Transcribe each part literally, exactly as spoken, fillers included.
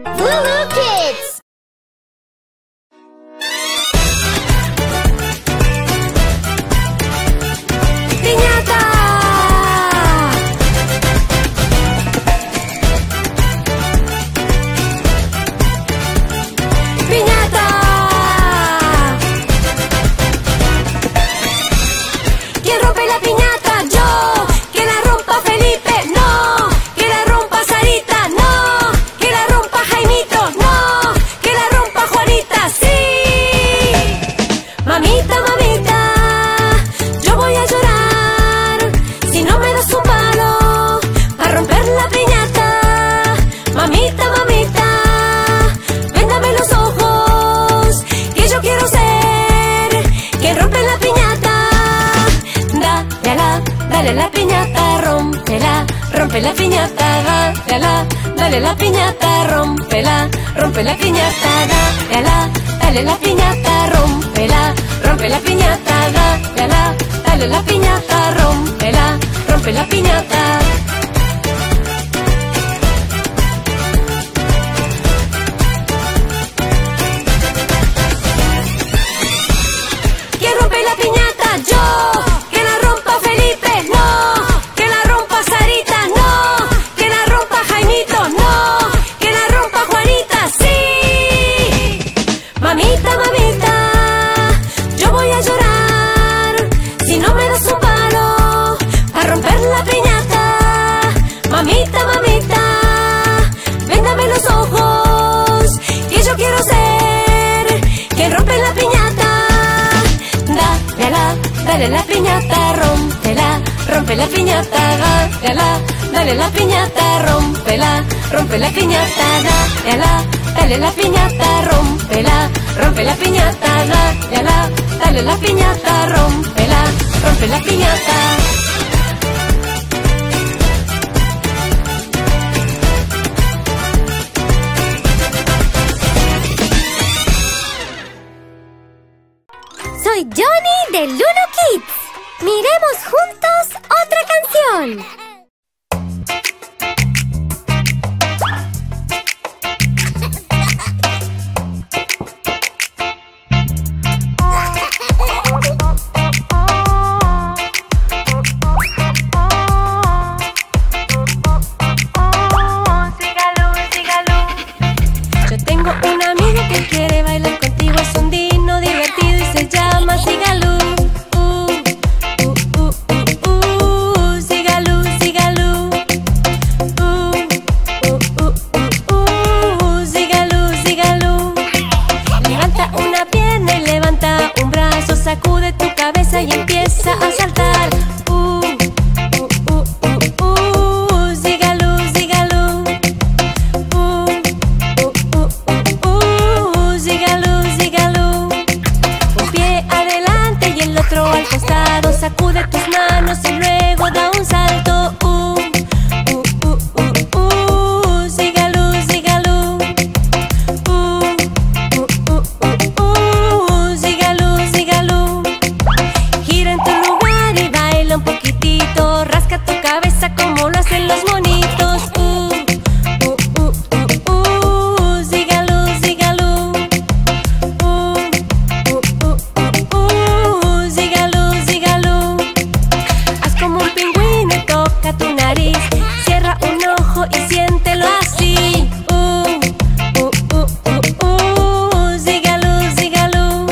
Lulu Kids. ¡Piñata! ¡Piñata! ¿Quién rompe la piñata? ¡Yo! ¡Que la rompa Felipe! ¡No! ¡Que la rompa Sarita! ¡No! ¡Que la rompa Jaimito! ¡No! ¡Que la rompa Juanita! ¡Sí! Mamita, mamita, yo voy a llorar si no me das un palo para romper la piñata. Mamita, mamita, véndame los ojos, que yo quiero ser quien rompe la piñata. Dale a la, dale a la piñata, rómpela, rompe la piñata. Dale a la, dale a la piñata, rómpela, rompe la piñata. Dale a la, dale a la piñata, rómpela, rompe la piñata. Dale a la, dale a la piñata, rómpela, rompe la piñata. ¿Quién rompe la piñata? ¡Yo! ¡Que la rompa Felipe! ¡No! ¡Que la rompa Sarita! ¡No! ¡Que la rompa Jaimito! ¡No! ¡Que la rompa Juanita! ¡Sí! Mamita, mamita, yo voy a llorar si no me das un palo para romper la piñata. Mamita, mamita, véndame los ojos, que yo quiero ser quien rompe la piñata. Dale a la, dale a la piñata, rómpela, rompe la piñata. Dale a la, dale a la piñata, rómpela, rompe la piñata. Dale a la, dale a la piñata, rómpela, rompe la piñata. Dale a la, dale a la piñata, rómpela, rompe la piñata. Soy Johnny de Lulu Kids. Miremos juntos otra canción. Yo tengo un amigo que quiere bailar contigo, es un dino divertido y se llama Sigalú. Uh, uh, uh, uh, uh, Sigalú, Sigalú. Uh, uh, uh, uh, uh, Sigalú, Sigalú. Levanta una pierna y levanta un brazo, sacude tu cabeza y empieza a saltar. Uh, uh, uh, uh, uh, Sigalú, Sigalú. Uh, uh, uh, uh, uh, Sigalú, Sigalú. Un pie adelante y el otro al costado, sacude tus manos y luego da un salto. Uh, uh, uh, uh, uh, Sigalú, Sigalú. Uh, uh, uh, uh, uh, Sigalú, Sigalú. Gira en tu lugar y baila un poquitito, rasca tu cabeza como lo hacen los monitos. Uh, uh, uh, uh, uh, Sigalú, Sigalú. Uh, uh, uh, uh, uh, Sigalú, Sigalú. Haz como un pingüino y toca tu nariz, cierra un ojo y siéntelo así. Uh, uh, uh, uh, uh, Sigalú, Sigalú.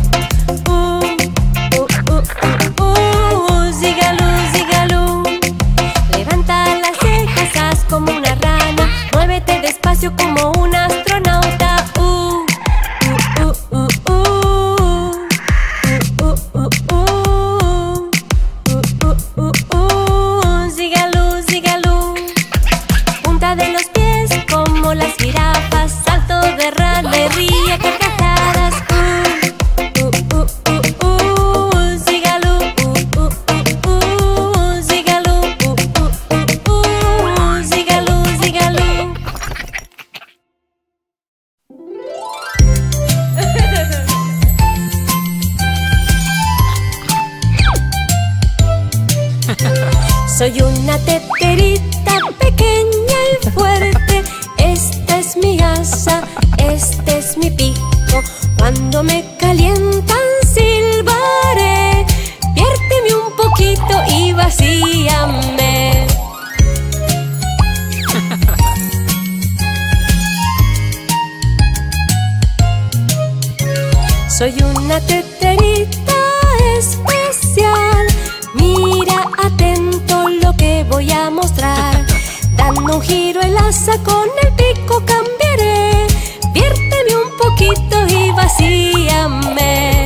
Uh, uh, uh, uh, uh, Sigalú, Sigalú. Levanta las cejas, haz como una rana, muévete despacio como un astronauta. Uh, uh, uh, uh, uh. Uh, uh, uh, uh. Uh, uh, uh, uh. Sigalú, Sigalú. Punta de los pies como las jirafas, salto de rana y ríe a carcajadas. Uh, uh, uh, uh, uh. Sigalú, uh, uh, uh, uh. Sigalú, uh, uh, uh, uh. Sigalú, Sigalú. Soy una teterita pequeña y fuerte, esta es mi asa Soy una teterita especial. Mira atento lo que voy a mostrar. Dando un giro el asa con el pico cambiaré. Viérteme un poquito y vacíame.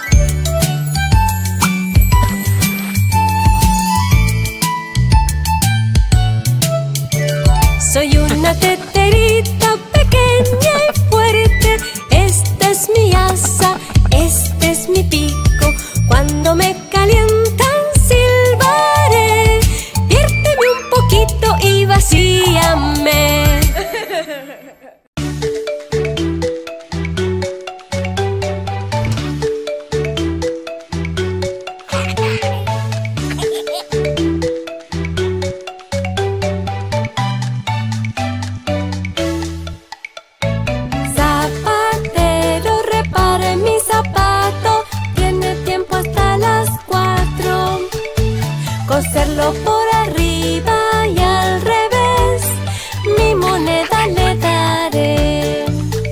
Soy una teterita pequeña y fuerte. Esta es mi asa, este es mi pico. Cuando me calientan silbaré. Viérteme un poquito y vacíame. Zapatero, repare mi zapato. Tiene tiempo hasta las cuatro. Coserlo por arriba y al revés. Mi moneda le daré.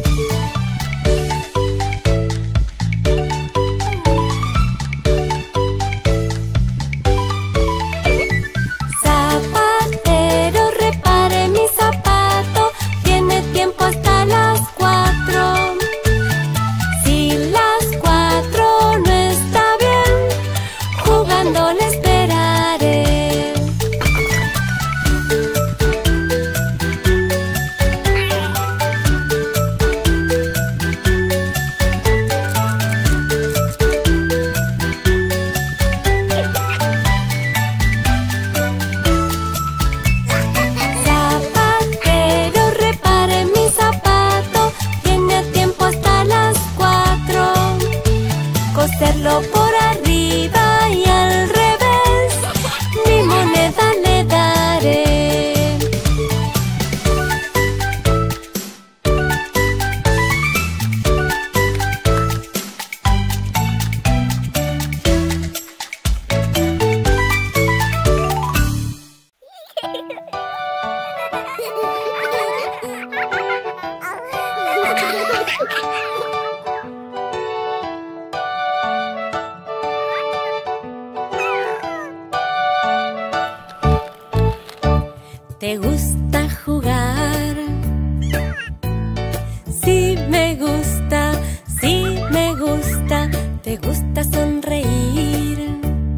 Zapatero, repare mi zapato. Tiene tiempo hasta las cuatro. Si las cuatro no está bien, jugando le esperaré. Zapatero, repare mi zapato. Tiene tiempo hasta las cuatro. Coserlo por arriba y al revés. Mi moneda le daré. ¿Te gusta jugar? Sí me gusta, sí me gusta. ¿Te gusta sonreír?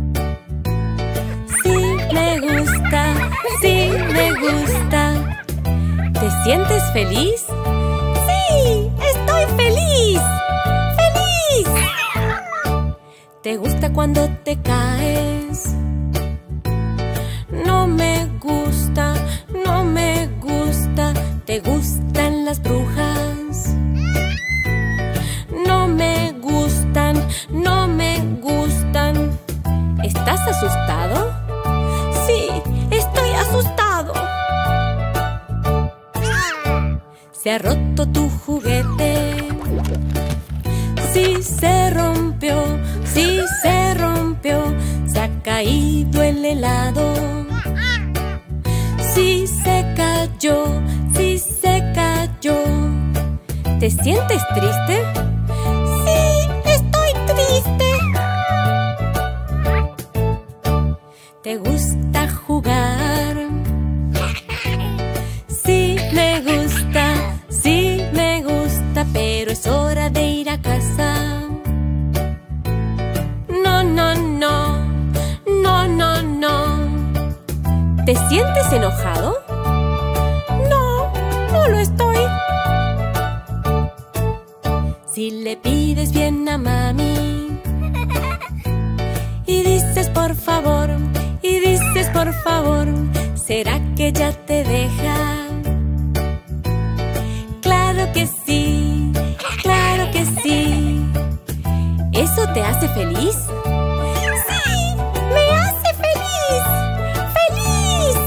Sí me gusta, sí me gusta. ¿Te sientes feliz? ¡Sí! ¡Estoy feliz! ¡Feliz! ¿Te gusta cuando te caes? No me gusta, no me gusta. ¿Te gustan las brujas? No me gustan, no me gustan. ¿Estás asustado? Sí, estoy asustado. ¿Se ha roto tu juguete? Sí, se rompió, sí, se rompió. ¿Se ha caído el helado? Sí, se cayó, sí, se cayó. ¿Te sientes triste? Sí, estoy triste. ¿Te gusta jugar? Sí, me gusta, sí, me gusta. Pero es hora de ir a casa. No, no, no, no, no, no. ¿Te sientes enojado? No, no lo estoy. Si le pides bien a mami y dices por favor, y dices por favor, ¿será que ya te deja? Claro que sí, claro que sí. ¿Eso te hace feliz? ¡Sí! ¡Me hace feliz! ¡Feliz!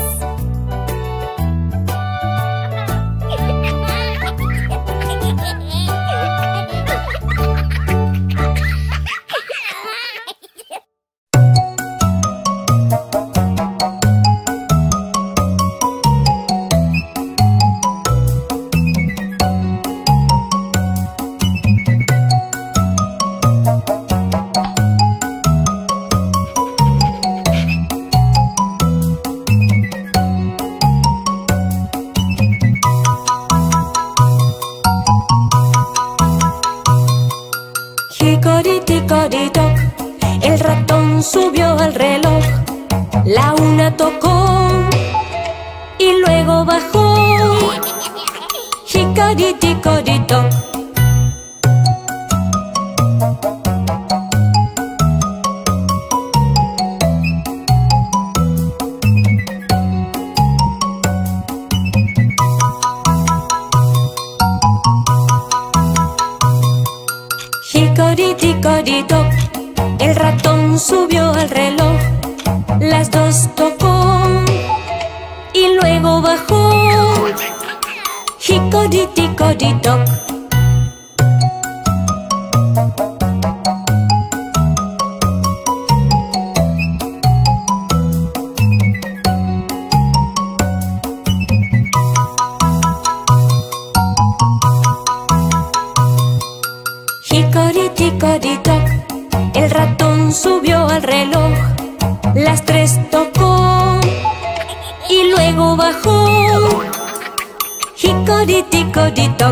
ratón subió al reloj. La una tocó y luego bajó. Hickory-dickory-dock. Hickory-dickory-dock. El ratón subió al reloj. Las dos tocó y luego bajó. Hickory-dickory-dock. Hickory-dickory-dock. El ratón subió al reloj. Las tres tocó y luego bajó. Hickory-dickory-dock.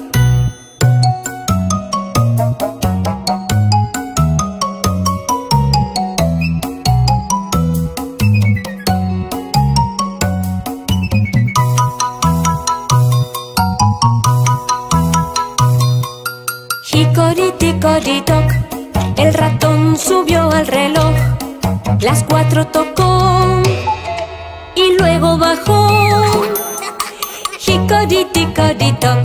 Hickory-dickory-dock. El ratón subió al reloj. Las cuatro tocó y luego bajó. Hickory-dickory-dock.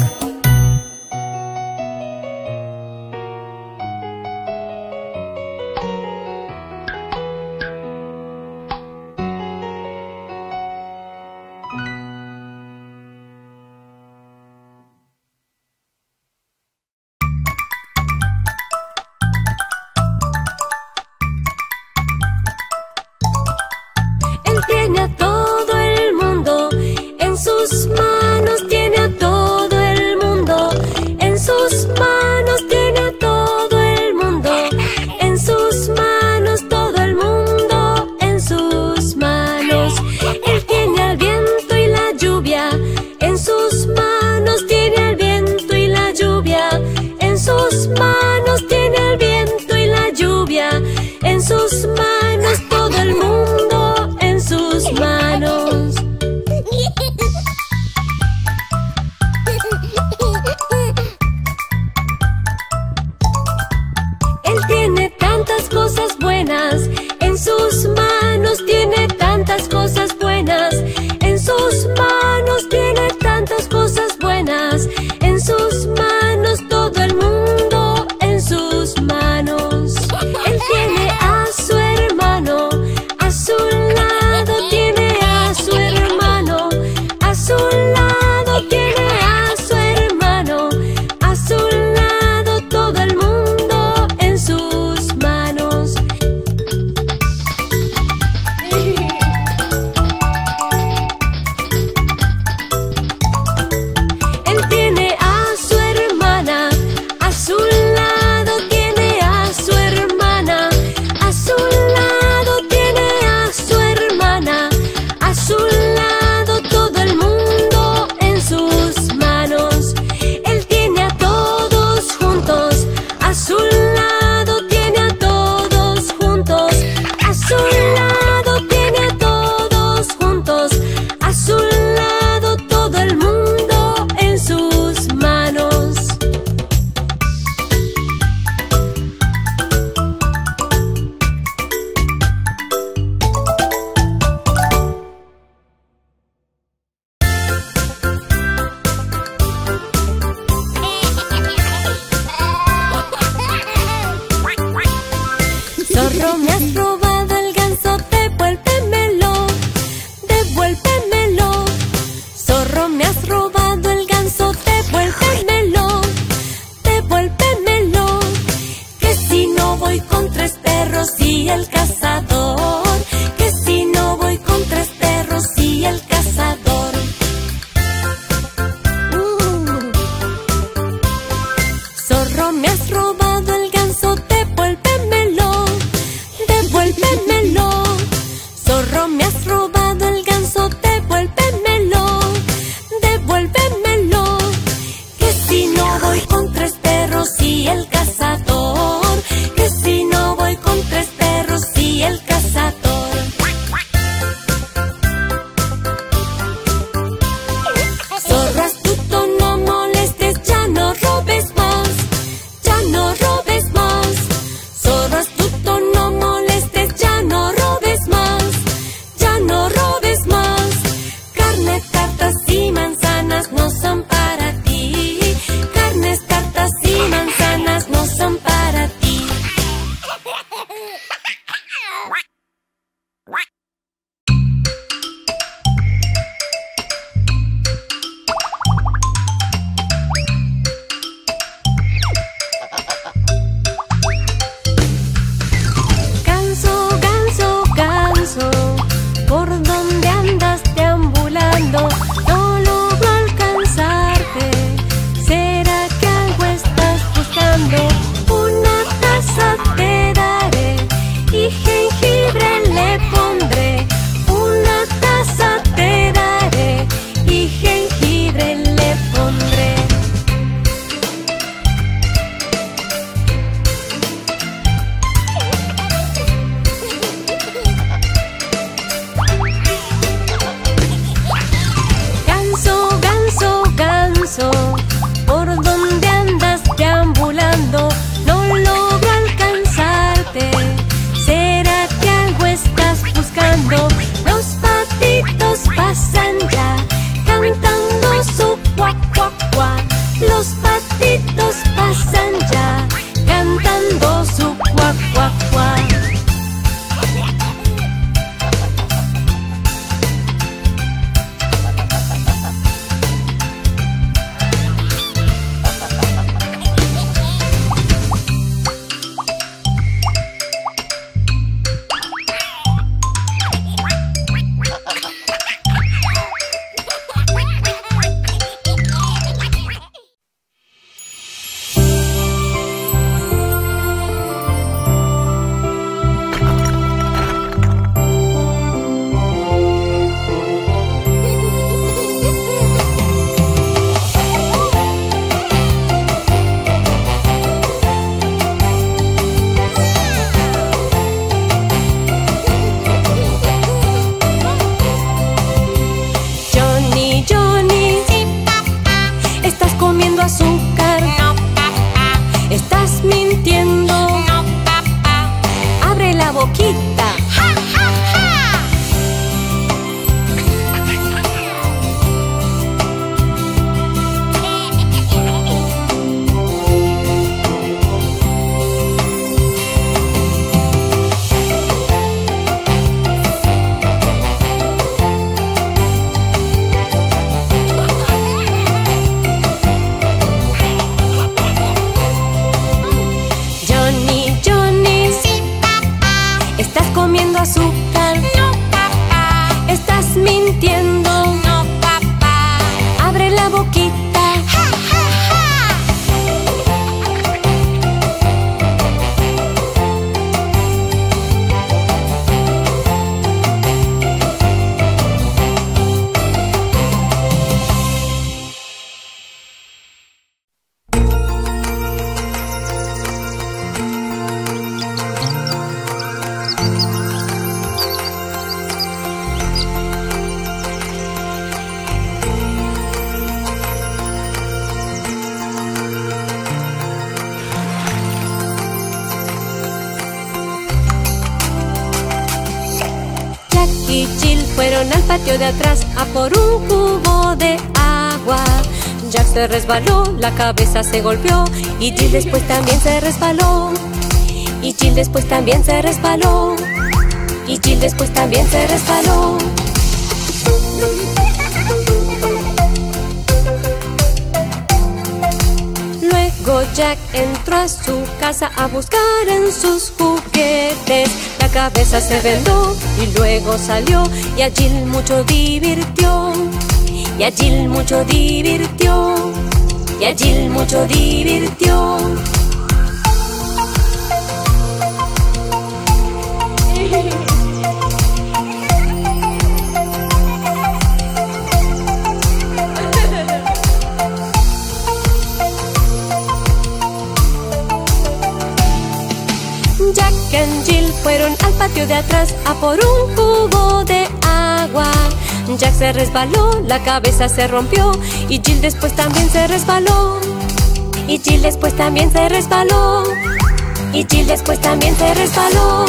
Tiene a todo el mundo en sus manos, tiene a todo el mundo en sus manos, tiene a todo el mundo en sus manos, todo el mundo en sus manos. Él tiene al viento y la lluvia en sus manos, tiene al viento y la lluvia en sus manos, tiene al viento y la lluvia en sus manos, todo el mundo en sus manos. Él tiene tantas cosas buenas en sus manos, tiene tantas cosas buenas en sus manos, tiene tantas cosas buenas en sus manos, todo el mundo en sus manos. Él tiene a su hermano a su lado, tiene a su hermano a su lado, tiene a su hermano a su lado, todo el mundo en sus manos. Él tiene a su hermana a su lado, tiene a su hermana a su lado, tiene a su hermana a su lado, todo el mundo en sus manos. Él tiene a todos juntos a su lado, tiene a todos juntos a su lado, tiene a todos juntos a su lado, todo el mundo en sus manos. Zorro, me has robado el ganso, devuélvemelo, devuélvemelo. Zorro, me has robado el ganso, devuélvemelo, devuélvemelo. Que si no voy con tres perros y el cazador, que si no voy con tres perros y el cazador. Uh. Zorro, me has robado el ganso, devuélvemelo, devuélvemelo. Zorro, me has robado el ganso, devuélvemelo, devuélvemelo. Que si no voy con tres perros y el cazador, que si no voy con tres perros y comiendo azúcar. No, papá. Estás mintiendo. No, papá. Abre la boquita. ¡Ja, ja, ja! Johnny, Johnny, Sí, papá. estás comiendo azúcar. No, papá. Estás mintiendo. No, papá. Abre la boquita. ¡Ja, ja, ja! Jack y Jill fueron al patio de atrás a por un cubo de agua. Jack se resbaló, la cabeza se golpeó y Jill después también se resbaló. Y Jill después también se resbaló. Y Jill después también se resbaló. Luego Jack entró a su casa a buscar en sus juguetes. La cabeza se vendó y luego salió y a Jill mucho divirtió. Y a Jill mucho divirtió. Y a Jill mucho divirtió. Jack y Jill fueron al patio de atrás a por un cubo de agua. Jack se resbaló, la cabeza se rompió y Jill después también se resbaló. Y Jill después también se resbaló. Y Jill después también se resbaló.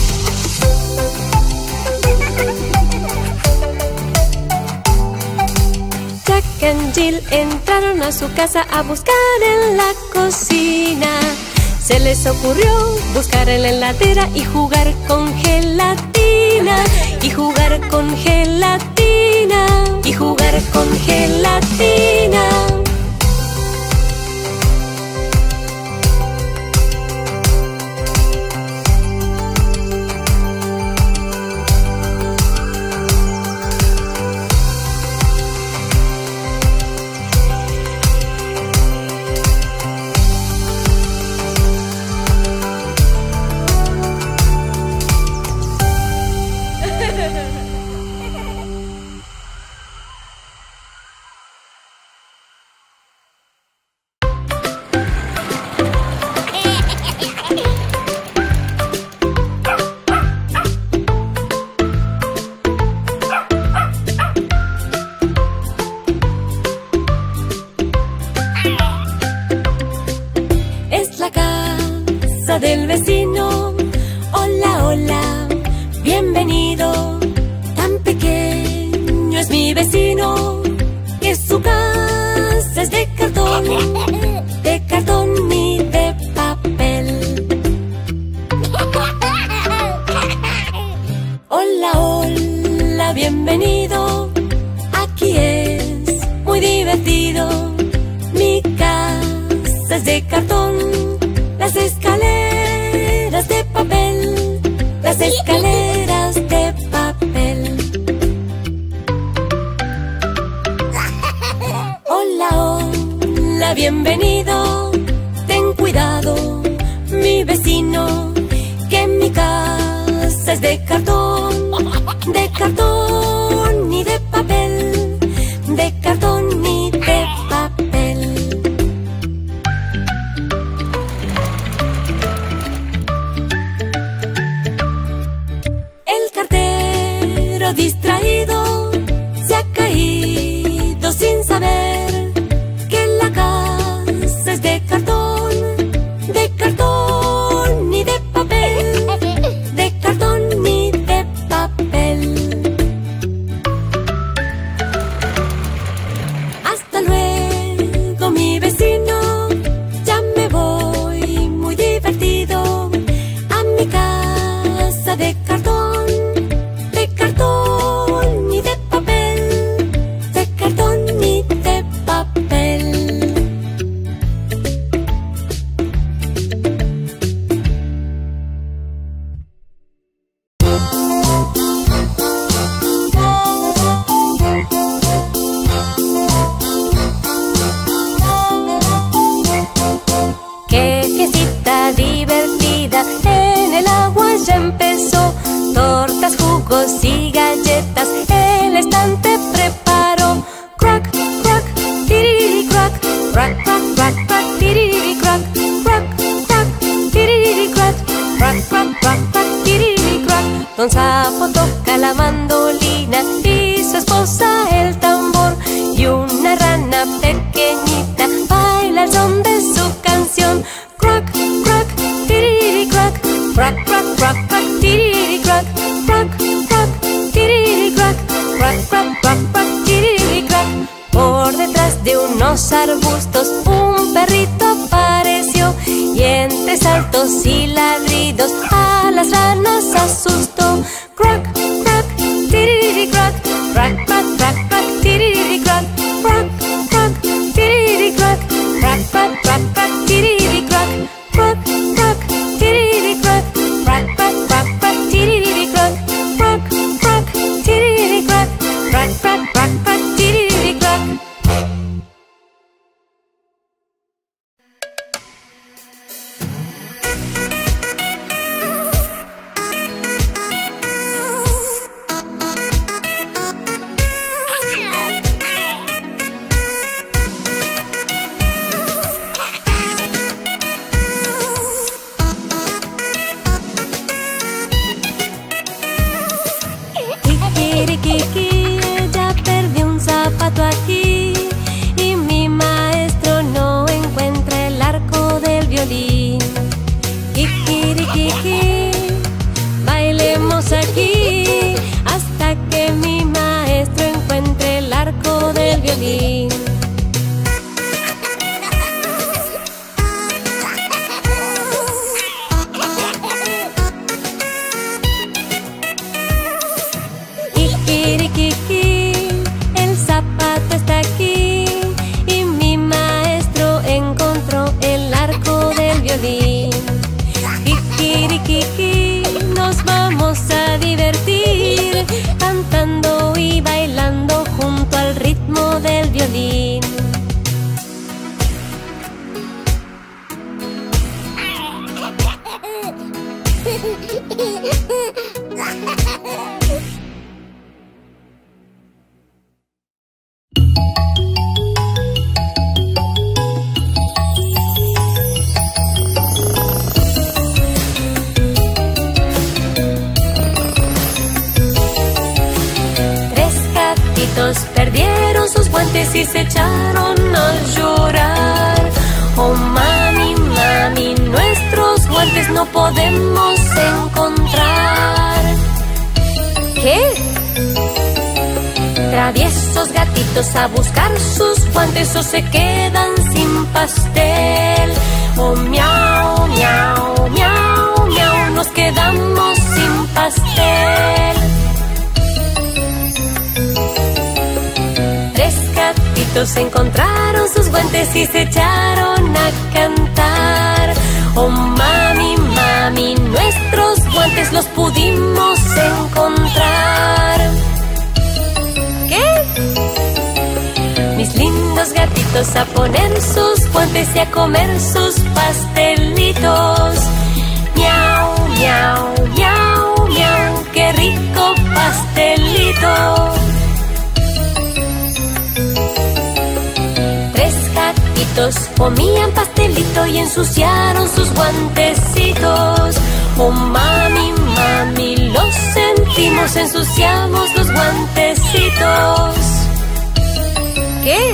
Jack y Jill entraron a su casa a buscar en la cocina. Se les ocurrió buscar en la heladera y jugar con gelatina. Y jugar con gelatina. Y jugar con gelatina. Del vecino, hola, hola, bienvenido. Tan pequeño es mi vecino que su casa es de cartón, de cartón y de papel. Hola, hola, bienvenido. Aquí es muy divertido. Mi casa es de cartón. Las escaleras de papel, las escaleras de papel. Hola, hola, bienvenido. Ten cuidado, mi vecino, que mi casa es de cartón, de cartón y de papel, de cartón y de papel. Distraído, se ha caído sin saber que la casa galletas el estante preparó. Crack, crack, tiririri crack. Crack, crack, crack, crack, tiririri crack. Crack, crack, tiririri crack. Crack, crack, crack, crack, tiririri crack. Don Sapo toca la mandolina y su esposa el tambor. Y una rana pequeñita baila al son de su canción. Crack, crack, tiririri crack. Crack, crack, crack, crack, tiririri crack. Crack, crack, tiririri crack. Crack, crack, crack, crack, tiririri crack. Por detrás de unos arbustos un perrito apareció y entre saltos y ladridos a las ranas asustó. Crack, crack, tiririri crack. Crack, crack, crack, crack, tiririri crack. Crack, crack, tiririri crack. Crack, crack, crack, crack, tiririri crack. Crack, crack, tiririri crack. Crack, crack, crack, crack, tiririri crack. Crack, crack, tiririri crack. Crack, crack, crack, crack, tiririri crack. Kikirikiki, ya perdí un zapato aquí y mi maestro no encuentra el arco del violín. Kikirikiki, bailemos aquí hasta que mi maestro encuentre el arco del violín. Kikirikiki, el zapato está aquí y mi maestro encontró el arco del violín. Kikirikiki, nos vamos a divertir cantando y bailando junto al ritmo del violín. Perdieron sus guantes y se echaron a llorar. Oh mami, mami, nuestros guantes no podemos encontrar. ¿Qué? Traviesos gatitos a buscar sus guantes o se quedan sin pastel. Oh miau, miau, miau, miau, nos quedamos sin pastel. Encontraron sus guantes y se echaron a cantar. Oh mami, mami, nuestros guantes los pudimos encontrar. ¿Qué? Mis lindos gatitos a poner sus guantes y a comer sus pastelitos. Miau, miau, miau, miau, qué rico pastelito. Comían pastelito y ensuciaron sus guantecitos. Oh mami, mami, lo sentimos, ensuciamos los guantecitos. ¿Qué?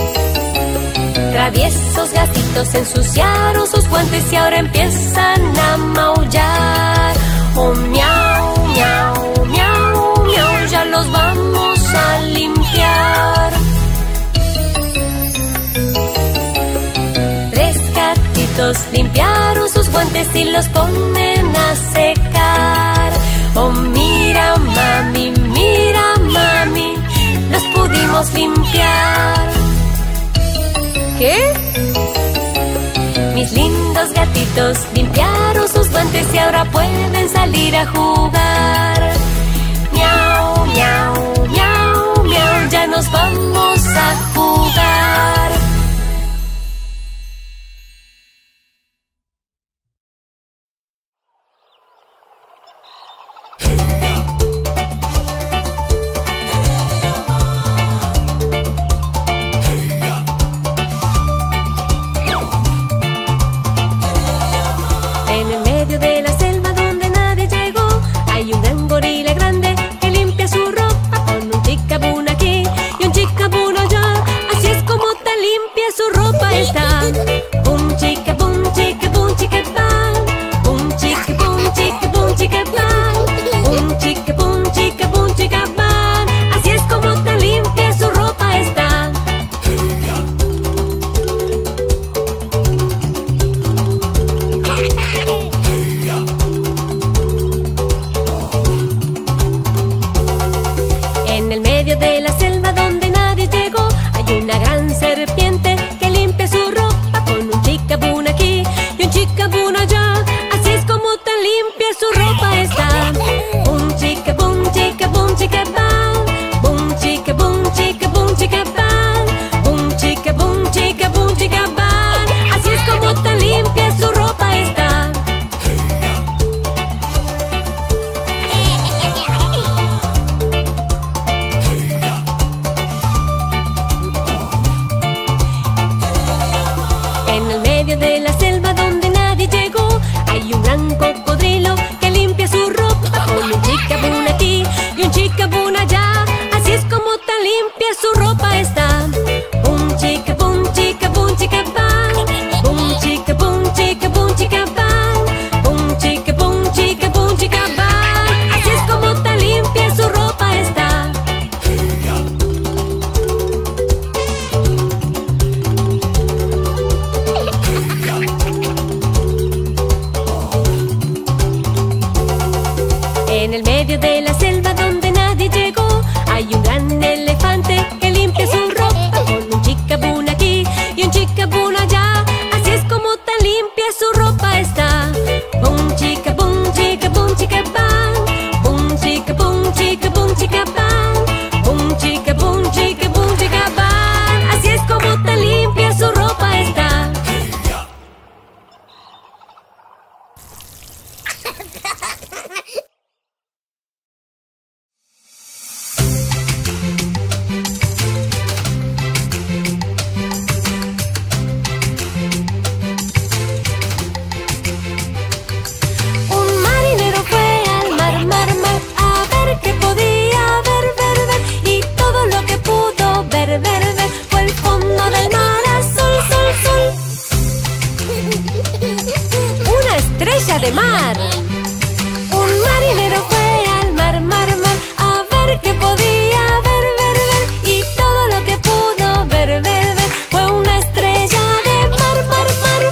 Traviesos gatitos ensuciaron sus guantes y ahora empiezan a maullar. Oh miau, miau, miau, miau, ya los vamos a limpiar. Limpiaron sus guantes y los ponen a secar. Oh mira mami, mira mami, los pudimos limpiar. ¿Qué? Mis lindos gatitos limpiaron sus guantes y ahora pueden salir a jugar. Miau, miau, miau, miau, ya nos vamos a jugar. su ropa está. Boom chica, boom chica, boom chica pan. Boom chica, boom chica, boom chica pan. Boom chica, boom chica, boom chica pan. Así es como tan limpia su ropa está. En el medio de la selva donde nadie llegó, hay una gran serpiente que limpia su ropa con un chicabún aquí y un chicabún allá. Así es como tan limpia su ropa está. Boom chica, boom chica, boom chica pan. Boom chica, boom chica, boom chica pan. Boom chica, boom chica, boom chica pan. Así es como tan limpia su ropa está. En el medio de la selva donde nadie llegó, hay un gran cocodrilo que limpia su ropa con un chicabún aquí y un chicabún allá. Así es como tan limpia su ropa está. Boom chica, boom chica, boom chica pan. Boom chica, boom chica, boom chica pan. Boom chica, boom chica, boom chica pan. Así es como tan limpia su ropa está. En el medio de la selva donde nadie llegó, hay un gran elefante que limpia su ropa con un chicabún aquí y un chicabún allá. Así es como tan limpia su ropa está. Boom chica, boom chica, boom chica pan. Boom chica, boom chica, boom chica pan. Boom chica, boom chica, boom chica pan. Así es como tan limpia su ropa está. Un marinero fue al mar, mar, mar, a ver qué podía ver, ver, ver. Y todo lo que pudo ver, ver, ver fue el fondo del mar azul, sol, sol. Una estrella de mar. Un marinero fue al mar, mar, mar, a ver qué podía ver, ver, ver. Y todo lo que pudo ver, ver, ver fue una estrella de mar, mar, mar.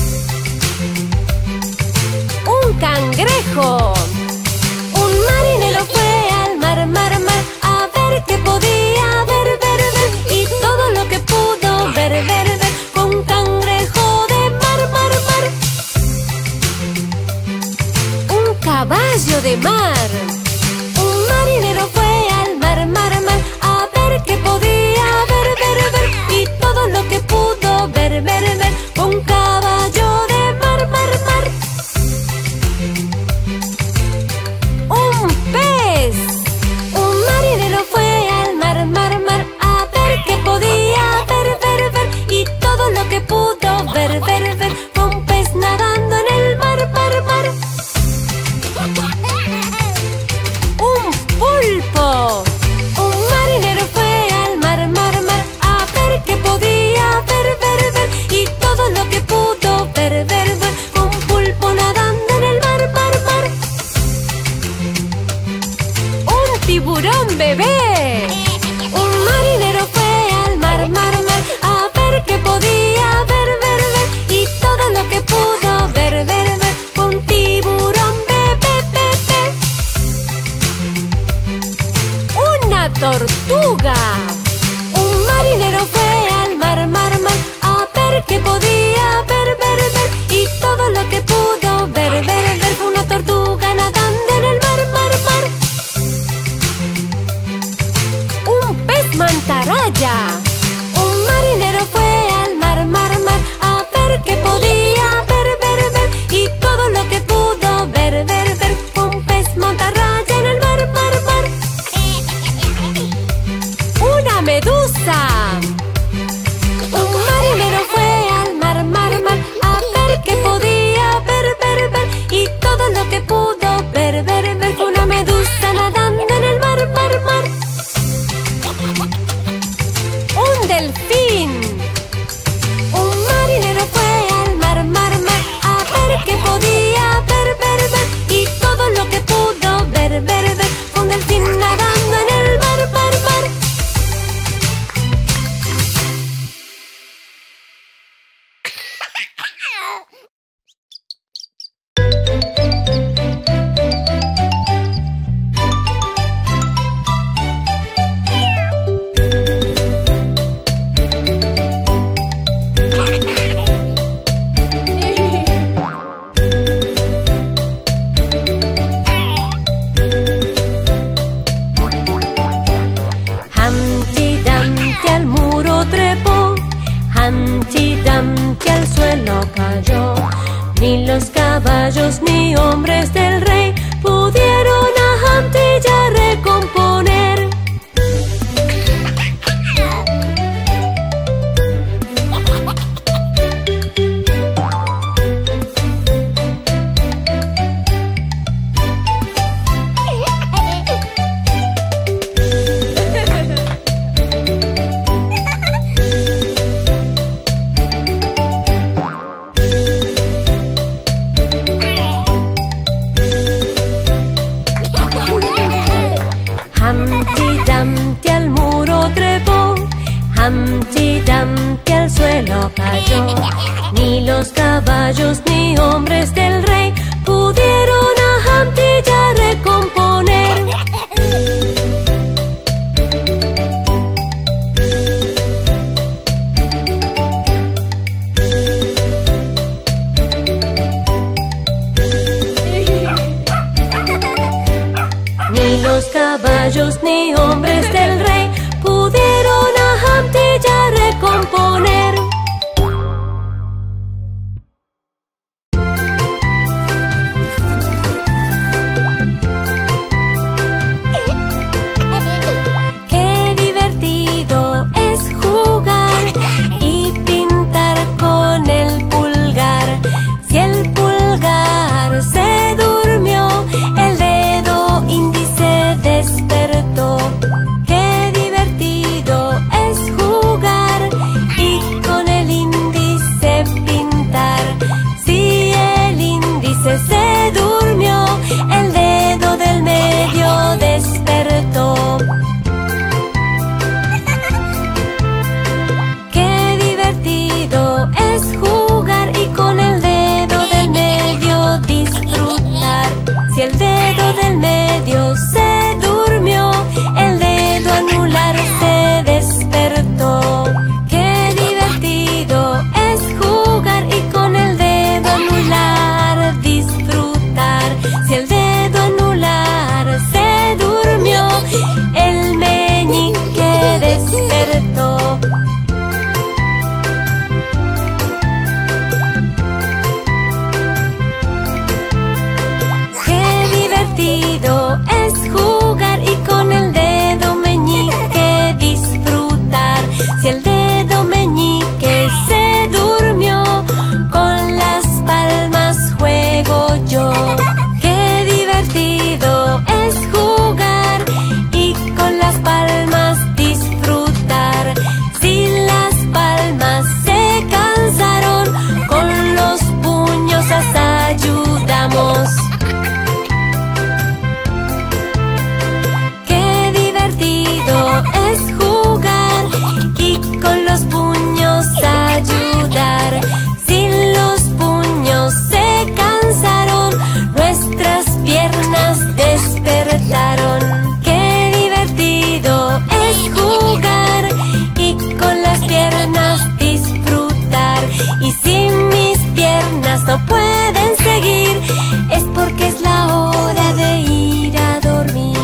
Un cangrejo. Un marinero fue al mar, mar, mar, a ver qué podía ver, ver, ver. Y todo lo que pudo ver, ver, ver fue un cangrejo de mar, mar, mar. Ni los caballos ni hombres del rey pudieron a Humpty ya recomponer. Humpty Dumpty al suelo cayó. Ni los caballos ni hombres del rey pudieron a Humpty ya recomponer. Ni los caballos ni hombres del rey pudieron a Humpty ya recomponer. Qué divertido es jugar y pintar con el pulgar. Si el pulgar se durmió, el dedo índice despertó. Qué divertido es jugar y con el índice pintar. Si el índice se durmió, el dedo del medio despertó. Qué divertido es jugar y con el dedo del medio disfrutar. Si el dedo del medio se durmió, el dedo anular se despertó. Qué divertido es jugar y con el dedo anular disfrutar. Si el dedo anular se durmió, el meñique despertó. Qué divertido es jugar y con el dedo meñique disfrutar. Si el dedo meñique se durmió, con las palmas juego yo. Qué divertido es jugar y con las palmas disfrutar. Si las palmas se cansaron, con los puños las ayudamos. Qué divertido es jugar y con los puños ayudar. Si los puños se cansaron, nuestras piernas despertaron. Qué divertido es jugar y con las piernas disfrutar. Y si mis piernas no pueden seguir, es porque es la hora de ir a dormir.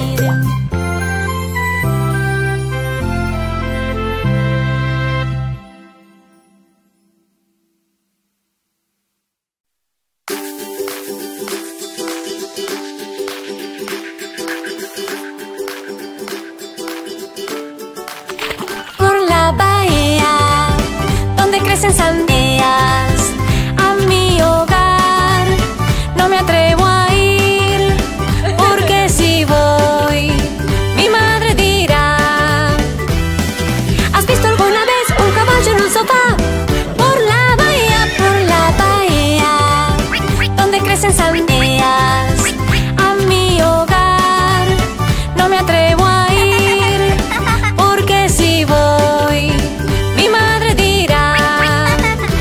Por la bahía donde crecen sandías, a mi hogar no me atrevo a ir, porque si voy, mi madre dirá: ¿has visto alguna vez un caballo en un sofá? Por la bahía, por la bahía donde crecen sandías, a mi hogar no me atrevo a ir, porque si voy, mi madre dirá: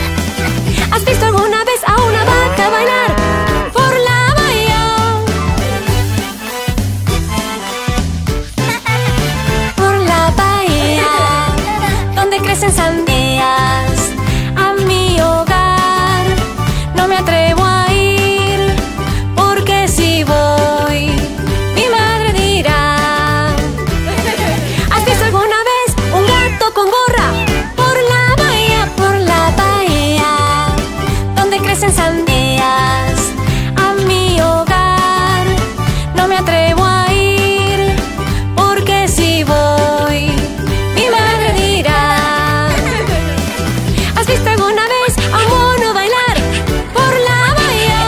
visto alguna vez a un mono bailar por la bahía?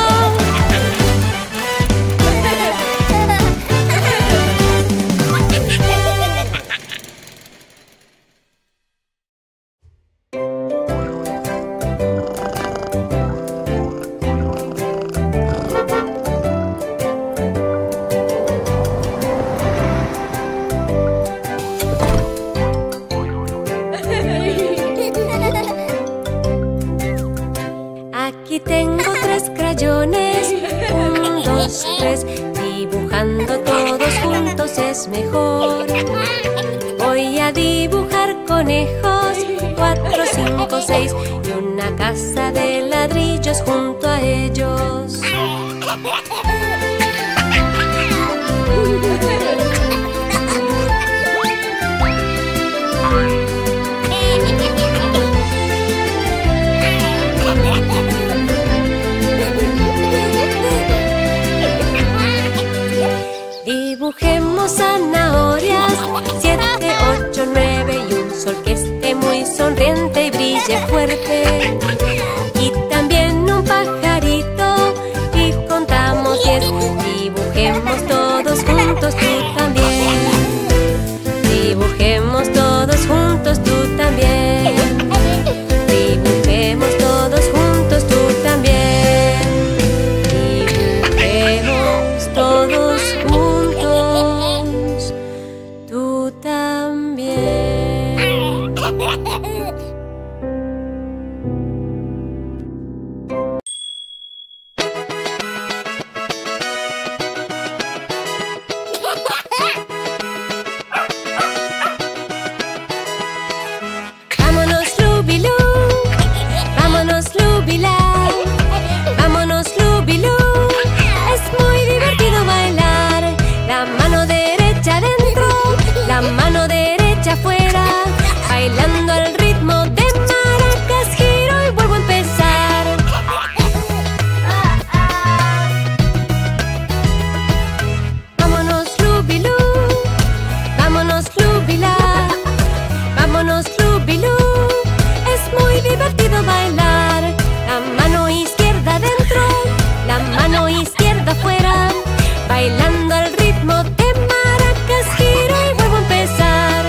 Aquí tengo tres crayones, un, dos, tres. Dibujando todos juntos es mejor. Voy a dibujar conejos, cuatro, cinco, seis, y una casa de ladrillos junto a ellos. Dibujemos zanahorias, siete, ocho, nueve, y un sol que esté muy sonriente y brille fuerte. Y también un pajarito, y contamos diez. Dibujemos todos juntos, tú también. Dibujemos todos juntos, tú también. Dibujemos todos juntos, tú también. Dibujemos todos juntos, tú también. Vámonos, Lubilú, vámonos, Lubila, vámonos, Lubilú. Es muy divertido bailar. La mano derecha adentro, la mano derecha afuera, bailando al ritmo de maracas. Giro y vuelvo a empezar. Vámonos, Lubilú, vámonos, Lubila, vámonos, Lubilú. Es muy divertido bailar. La mano izquierda adentro, la mano izquierda afuera, bailando al ritmo de maracas. Giro y vuelvo a empezar.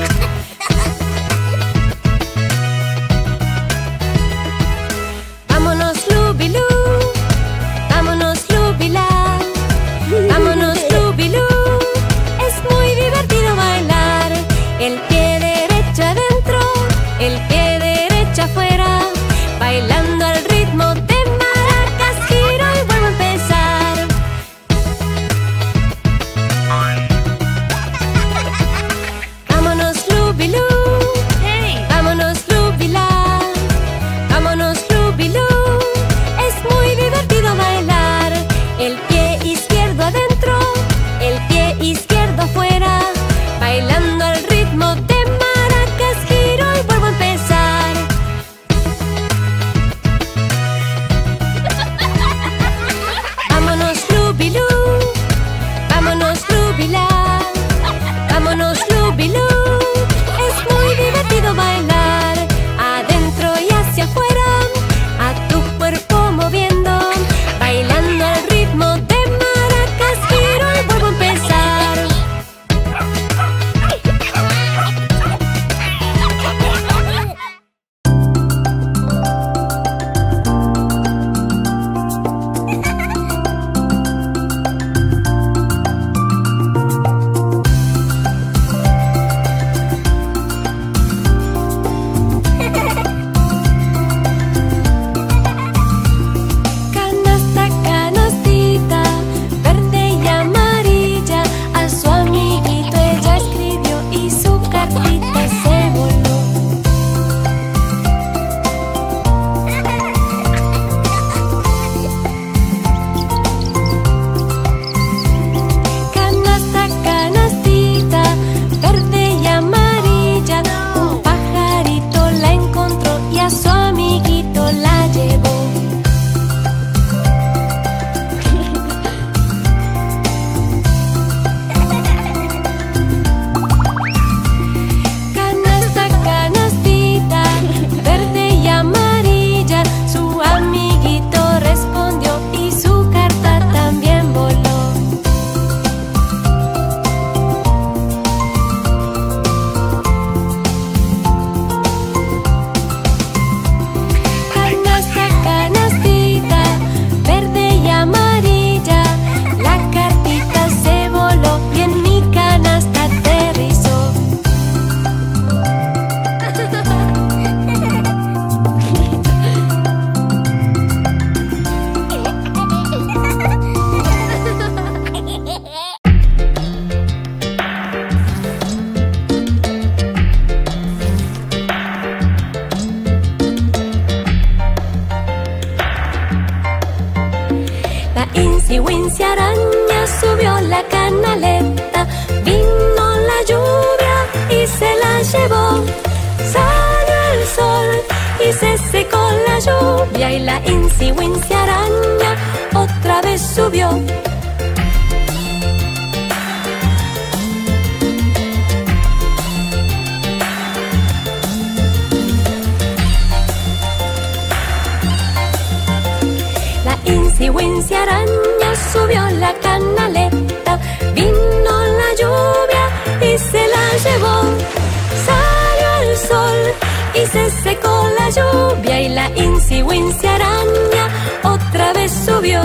Vámonos, Lubilú, vámonos, Lubila, vámonos, Lubilú. Es muy divertido bailar. El pie derecho adentro, el pie derecho afuera, bailando al ritmo de maracas. Giro y vuelvo a empezar. Vámonos, Lubilú, vámonos, Lubila, vámonos, Lubilú. Es muy divertido bailar. El pie izquierdo adentro, el pie izquierdo afuera, bailando al ritmo de maracas. Giro y vuelvo a empezar. Vámonos, Lubilú, vámonos, Lubila, vámonos, Lubilú. Es muy divertido bailar. Adentro y hacia afuera, a tu cuerpo moviendo, bailando al ritmo de maracas. Giro y vuelvo a empezar. Canasta, canastita, verde y amarilla, a su amiguito ella escribió y su cartita se voló. Canasta, canastita, verde y amarilla, un pajarito la encontró y a su amiguito la llevó. Canasta, canastita, verde y amarilla, Wincy araña subió la canaleta. Vino la lluvia y se la llevó. Salió el sol y se secó la lluvia y la Incy Wincy araña otra vez subió. La Incy Wincy araña subió la canaleta. Vino la lluvia y se la llevó. Salió el sol y se secó la lluvia y la Incy Wincy araña otra vez subió.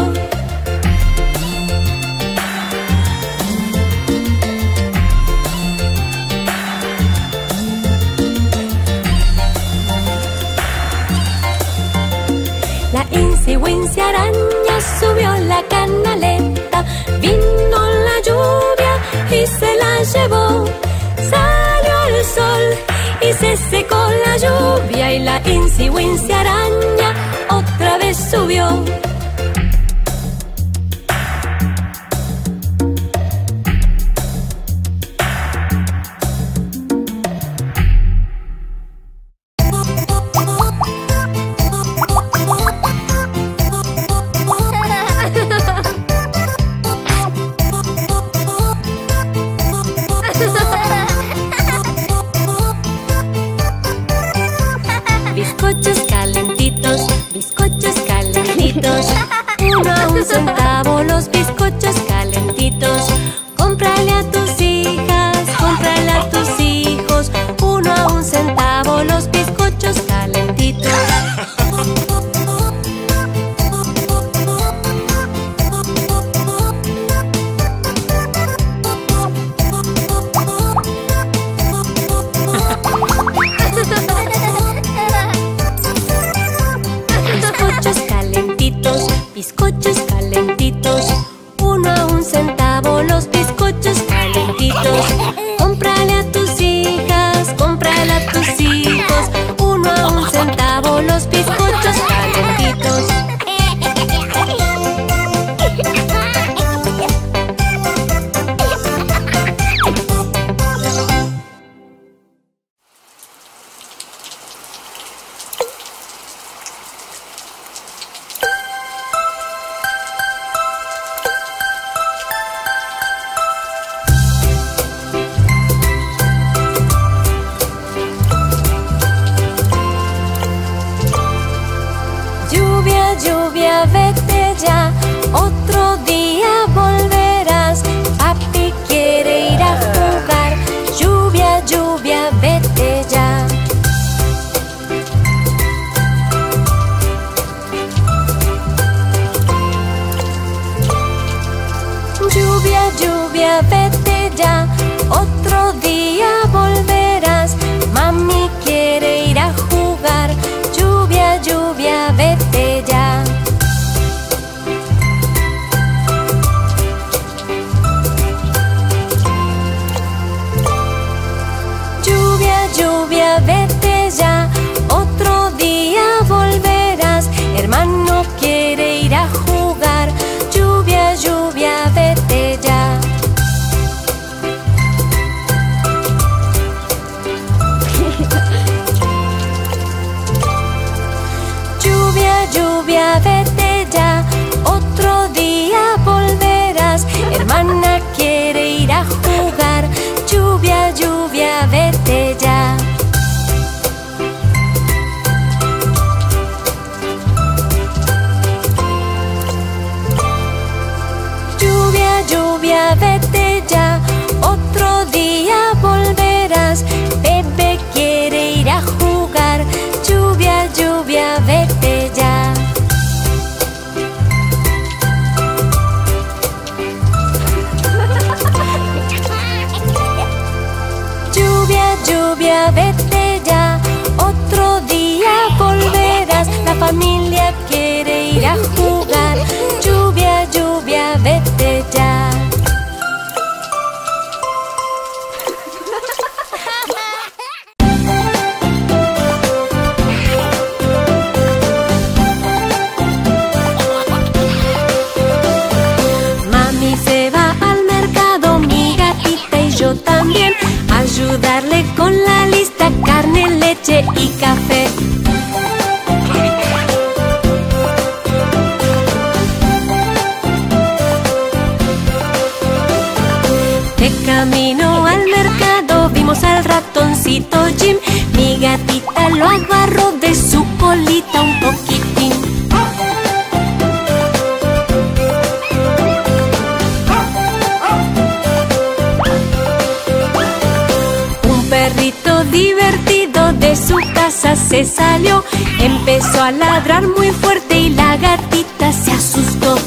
La Incy Wincy araña subió la canaleta. Vino la lluvia y se la llevó. Salió el sol y se secó la lluvia y la Incy Wincy araña otra vez subió. Bizcochos calentitos, bizcochos calentitos. Uno a un centavo los bizcochos calentitos. Cómprale a tus hijas, cómprale a tus hijos. Uno a un centavo los bizcochos calentitos. Bizcochos calentitos, uno a un centavo los bizcochos calentitos. Cómprale a tus hijas, cómprale a tus hijos. Uno a un centavo los bizcochos calentitos. Lluvia, vete ya, otro día volverás. Papi quiere ir a jugar. Lluvia, lluvia, vete ya. Lluvia, lluvia, vete ya, otro día volverás. Mami quiere ir a jugar. Lluvia, lluvia, vete ya. Lluvia, lluvia, vete ya, otro día volverás. Hermano quiere ir a jugar. Lluvia, lluvia, vete ya. Lluvia, lluvia, vete ya, otro día volverás. Hermana quiere ir a jugar. Lluvia, lluvia, vete ya. Lluvia, lluvia, vete ya, otro día volverás. Bebé quiere ir a jugar. Lluvia, lluvia, vete ya. Lluvia, lluvia, vete ya, otro día volverás. La familia quiere ir a jugar. Lluvia, lluvia, vete ya. vimos al ratoncito Jim. Mi gatita lo agarró de su colita un poquitín. Un perrito divertido de su casa se salió. Empezó a ladrar muy fuerte y la gatita se asustó.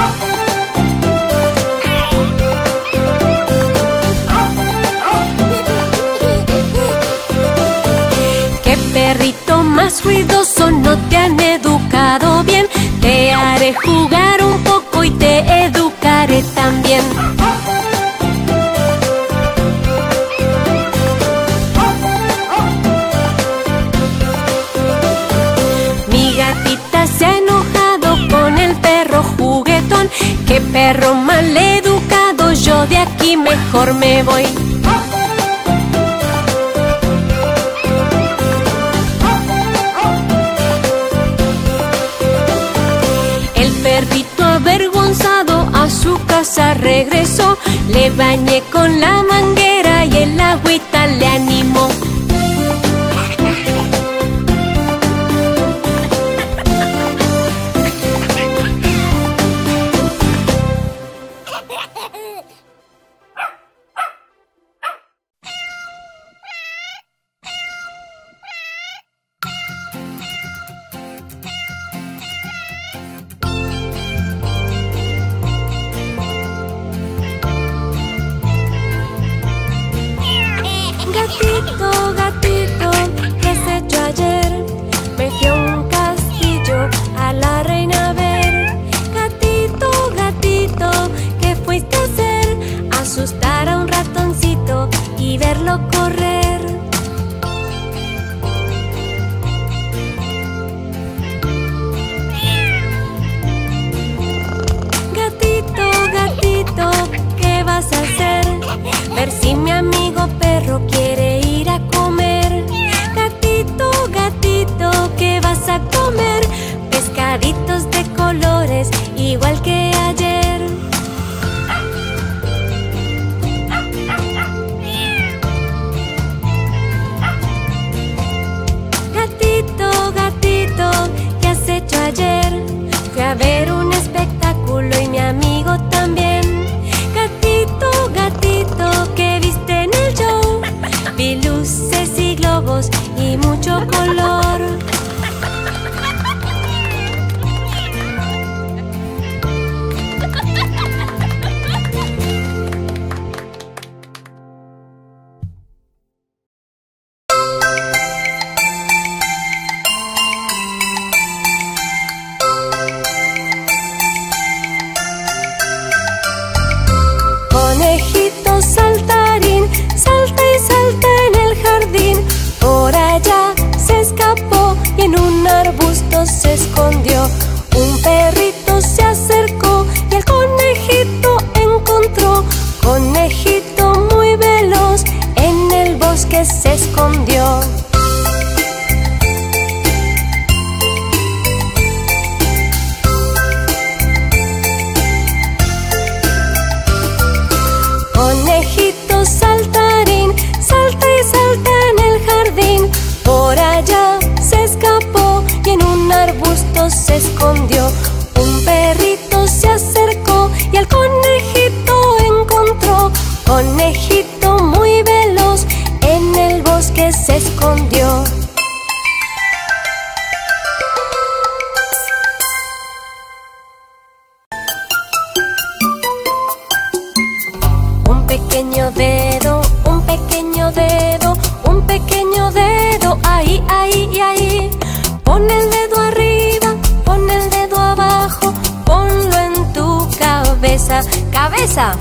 ¡Qué perrito más ruidoso! No te han educado bien. Te haré jugar un poco y te educaré también. Se ha enojado con el perro juguetón. ¡Qué perro mal educado! Yo de aquí mejor me voy. El perrito avergonzado a su casa regresó. Le bañé con la manguera y el agüita le animó. Gatito, gatito, ¿qué has hecho ayer? Me fui a un castillo a la reina a ver. Gatito, gatito, ¿qué fuiste a hacer? Asustar a un ratoncito y verlo correr. Gatito, gatito, ¿qué vas a hacer? Ver si mi amigo perro quiere ir a comer. Gatito, gatito, ¿qué vas a comer? Pescaditos de colores, igual que ayer. Gatito, gatito, ¿qué has hecho ayer? Fui a ver un espectáculo y mi amigo también. Gatito, gatito, ¿qué viste en el show? Vi luces y globos y mucho color. Conejito saltarín, salta y salta en el jardín. Por allá se escapó y en un arbusto se escondió. Un perrito se acercó y el conejito encontró. Conejito muy veloz en el bosque se escondió. Conejito saltarín, salta y salta en el jardín. Por allá se escapó y en un arbusto se escondió. Un perrito se acercó y al conejito encontró. Conejito muy veloz en el bosque se escondió. Un pequeño dedo, un pequeño dedo, un pequeño dedo, ahí, ahí y ahí. Pon el dedo arriba, pon el dedo abajo, ponlo en tu cabeza, cabeza.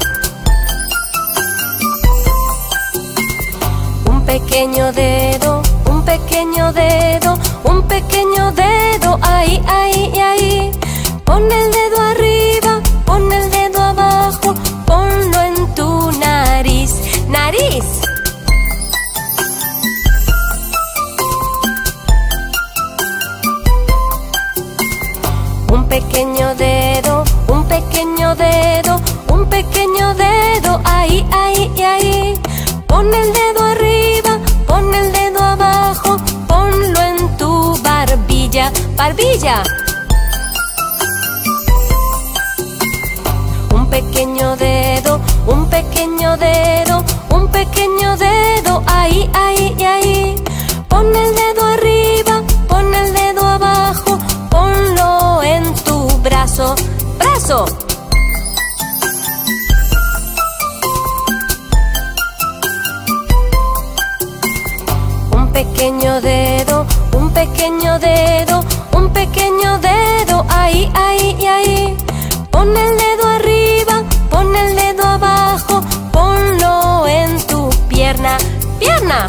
Un pequeño dedo, un pequeño dedo, un pequeño dedo, ahí, ahí y ahí. Pon el dedo arriba, pon el dedo abajo, ponlo en tu nariz, nariz. Un pequeño dedo, un pequeño dedo, un pequeño dedo, ahí, ahí y ahí. Pon el dedo arriba. barbilla. Un pequeño dedo, un pequeño dedo, un pequeño dedo, ahí, ahí y ahí. Pon el dedo arriba, pon el dedo abajo, ponlo en tu brazo, brazo. Un pequeño dedo, un pequeño dedo, un pequeño dedo, ahí, ahí y ahí. Pon el dedo arriba, pon el dedo abajo, ponlo en tu pierna, pierna.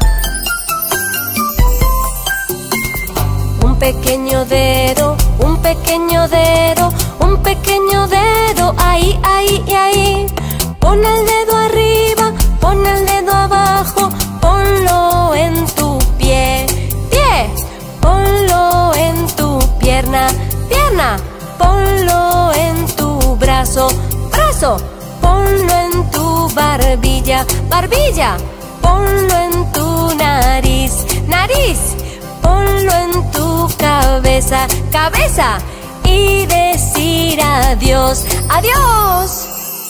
Un pequeño dedo, un pequeño dedo, un pequeño dedo, ahí, ahí y ahí. Pon el dedo arriba, pon el dedo abajo, ponlo en tu pie, pie. Ponlo en tu pierna, pierna. Ponlo en tu brazo, brazo. Ponlo en tu barbilla, barbilla. Ponlo en tu nariz, nariz. Ponlo en tu cabeza, cabeza. Y decir adiós, adiós.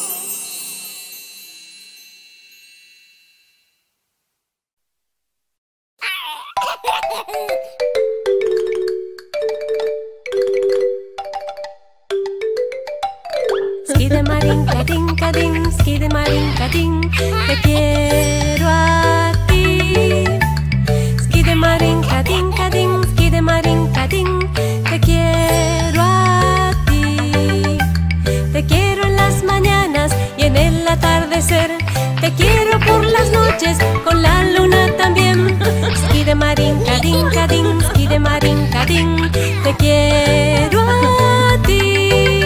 Skidemarin, cadín, cadín, skidemarin, cadín, te quiero a ti. Skidemarin, cadín, cadín, skidemarin, cadín, te quiero a ti. Te quiero en las mañanas y en el atardecer. Te quiero por las noches, con la luna también. Skidemarin, cadín, cadín, skidemarin, cadín, te quiero a ti.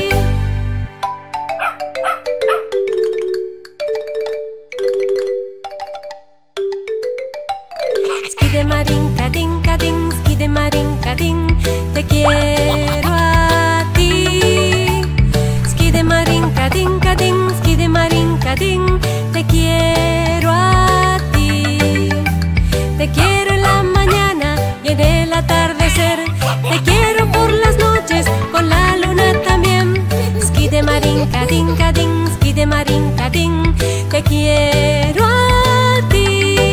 Skidemarin, cadín, cadín, skidemarin, cadín, te quiero a ti. Skidemarin, cadín, cadín, skidemarin, cadín, te quiero a ti. Te quiero en la mañana y en el atardecer. Te quiero por las noches, con la luna también. Skidemarin, cadín, cadín, skidemarin, cadín, te quiero a ti.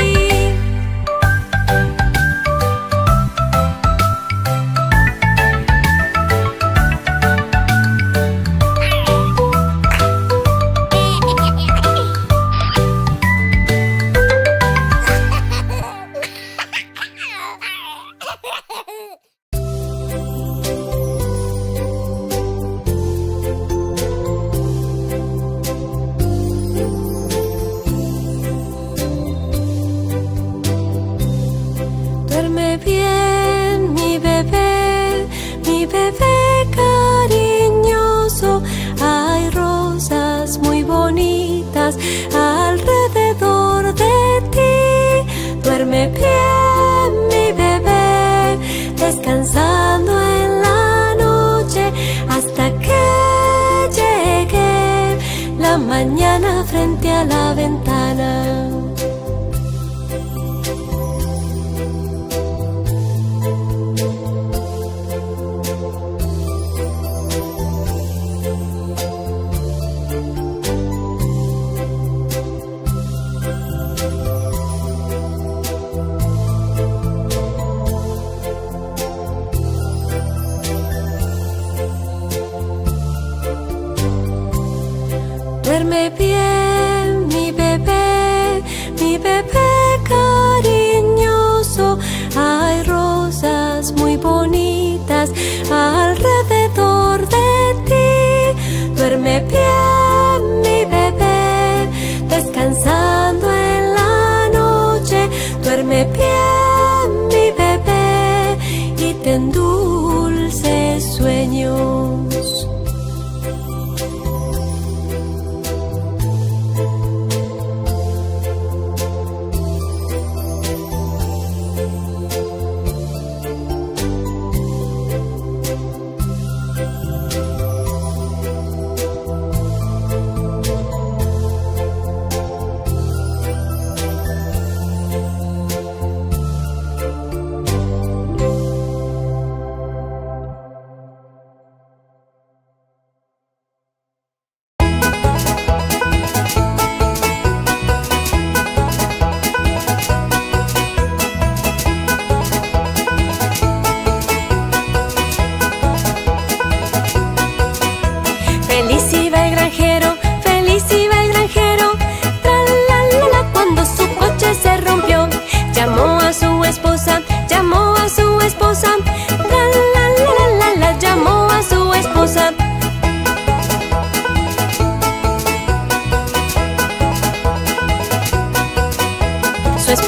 Duerme bien, mi bebé, mi bebé cariñoso. Hay rosas muy bonitas alrededor de ti. Duerme bien, mi bebé, descansando en la noche hasta que llegue la mañana frente a la ventana. Duerme bien, mi bebé, mi bebé cariñoso. Hay rosas muy bonitas alrededor de ti. Duerme bien, mi bebé, descansando en la noche. Duerme bien, mi bebé, y ten dulces sueños.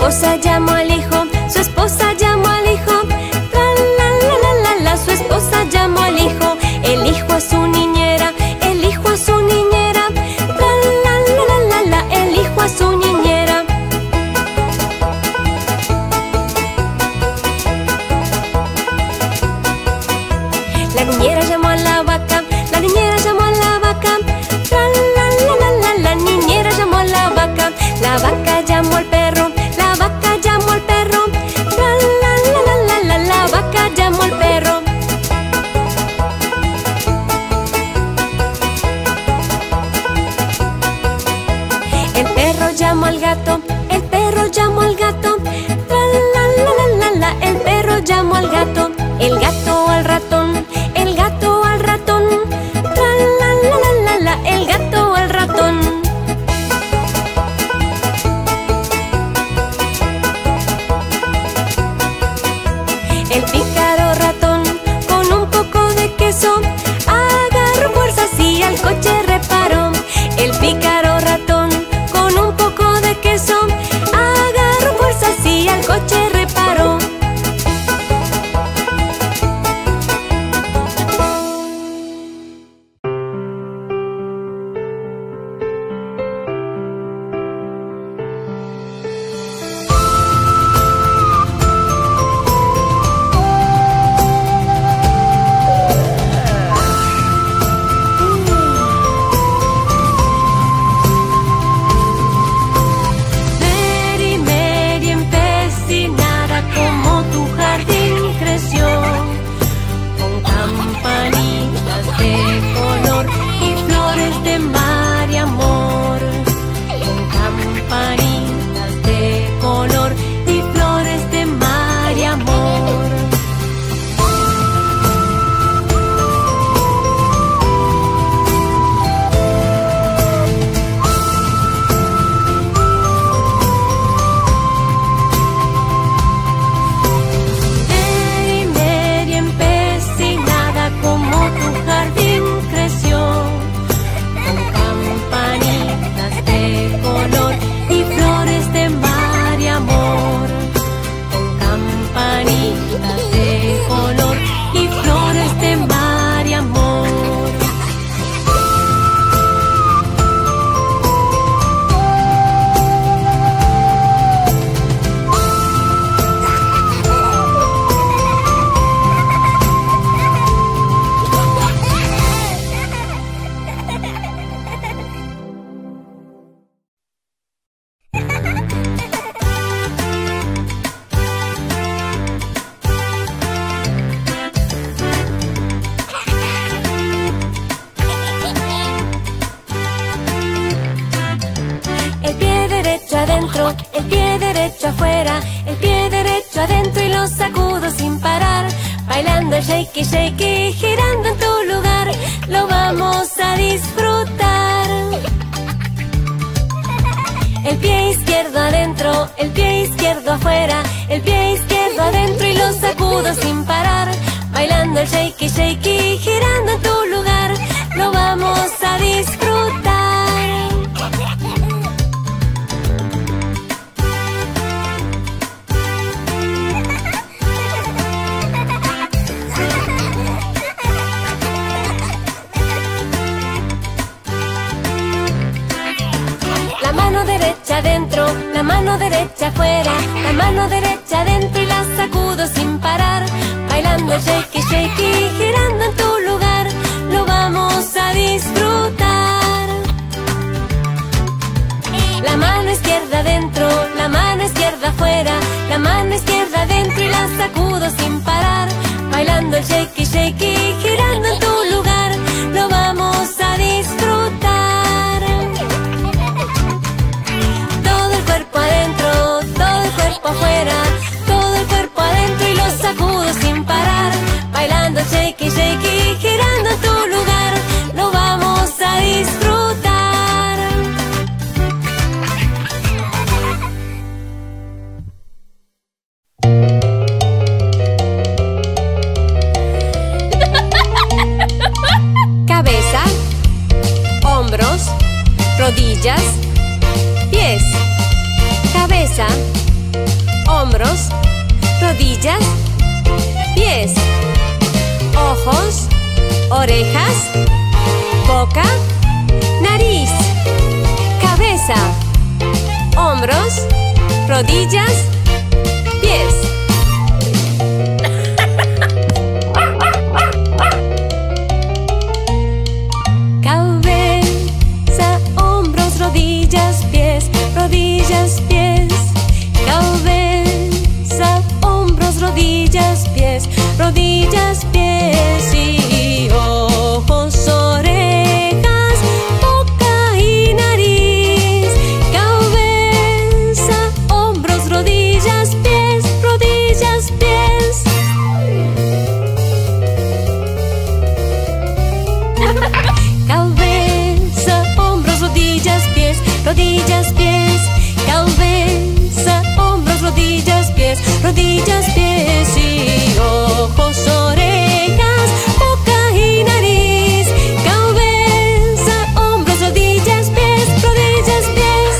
esposa llamó al hijo, su esposa llamó al hijo. Tra la la la la la, su esposa llamó al hijo. El hijo a su niñera, el hijo a su niñera. Tra la la la la la, el hijo a su niñera. La niñera llamó a la vaca, la niñera llamó a la vaca. Tra la la la la, la niñera llamó a la vaca. La vaca llamó al perro, la vaca llamó al perro. Tra la la la la la, la vaca llamó al perro. El perro llamó al gato, el perro llamó al gato. Tra la la la la la, el perro llamó al gato. El gato al ratón, el gato al ratón. Tra la la la la la, el gato al ratón. El pícaro ratón con un poco de queso agarró fuerzas y al coche reparó. El pícaro ratón con un poco de queso agarró fuerzas y al coche reparó. Mary, Mary, empecinada como tu jardín creció, con campanitas de color y flores de mar y amor. Con campanitas de color y flores de mar y amor. Mary, Mary, empecinada como tu jardín creció, con campanitas de color y flores de mar y amor. Con campanitas de color y flores de mar y amor. El pie derecho adentro, el pie derecho afuera, el pie derecho adentro y lo sacudo sin parar. Bailando el shaky shaky, girando en tu lugar, lo vamos a disfrutar. El pie izquierdo adentro, el pie izquierdo afuera, el pie izquierdo adentro y lo sacudo sin parar. Bailando el shaky shaky, girando en tu lugar, lo vamos a disfrutar. La mano derecha adentro, la mano derecha afuera, la mano derecha adentro y la sacudo sin parar. Bailando el shaky shaky, girando en tu lugar, lo vamos a disfrutar. La mano izquierda adentro, la mano izquierda afuera, la mano izquierda adentro y la sacudo sin parar. Bailando el shaky shaky, girando en tu lugar, lo vamos a disfrutar. Todo el cuerpo adentro, todo el cuerpo afuera, todo el cuerpo adentro y lo sacudo sin parar. Bailando el shaky shaky, girando en tu lugar, lo vamos a disfrutar. Cabeza, hombros, rodillas, pies. Cabeza, rodillas, pies, ojos, orejas, boca, nariz, cabeza, hombros, rodillas, pies. Cabeza, hombros, rodillas, pies, rodillas, pies. Cabeza, hombros, rodillas, pies, rodillas, pies. Y ojos, orejas, boca y nariz. Cabeza, hombros, rodillas, pies, rodillas, pies. Cabeza, hombros, rodillas, pies, rodillas, pies. Cabeza, hombros, rodillas, pies, rodillas, pies. Y ojos, orejas, boca y nariz. Cabeza, hombros, rodillas, pies, rodillas, pies.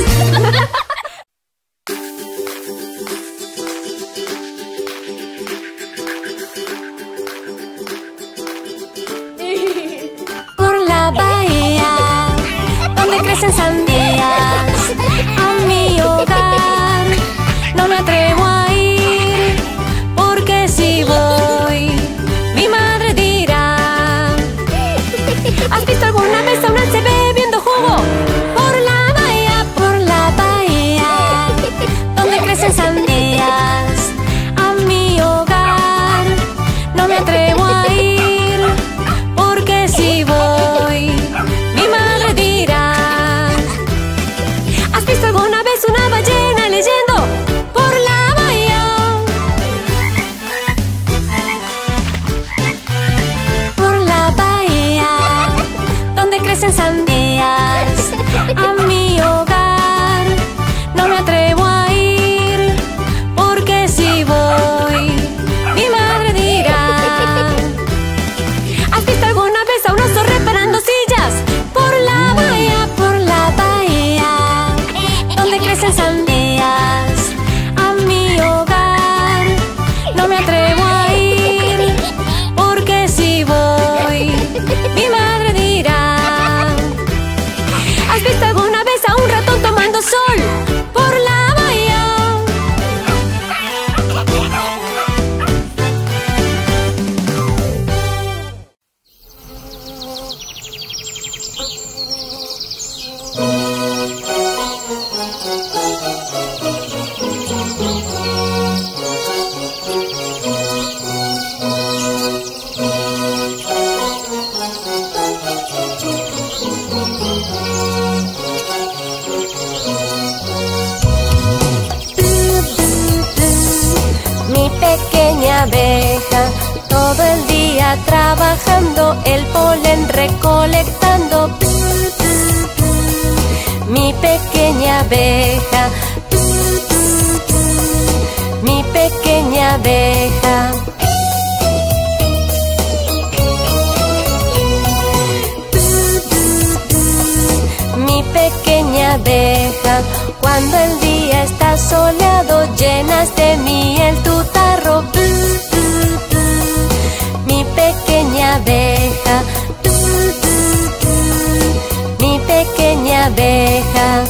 Por la bahía donde crecen sandías, a mi hogar no me atrevo a ir, porque si voy mi madre dirá: ¿has visto alguna vez a un alce bebiendo jugo? Por la bahía, por la bahía donde crecen sandías, a mi hogar no me atrevo a ir, porque si voy mi madre dirá: ¿has visto alguna vez una ballena leyendo? Por la bahía. Por la bahía donde crecen sandías, a mi hogar no me atrevo a ir, porque si voy mi madre dirá: ¿has visto alguna vez a un oso reparando sillas? Por la bahía, por la bahía donde crecen sandías, a mi hogar no me atrevo a ir, porque si voy mi madre dirá: ¿has visto alguna vez a un ratón tomando sol? Por la bahía. Mi pequeña abeja, todo el día trabajando, el polen recolectando. Mi pequeña abeja, mi pequeña abeja. Mi pequeña abeja, cuando el día está soleado, llenas de miel tu tarro. Mi pequeña abeja, mi pequeña abeja.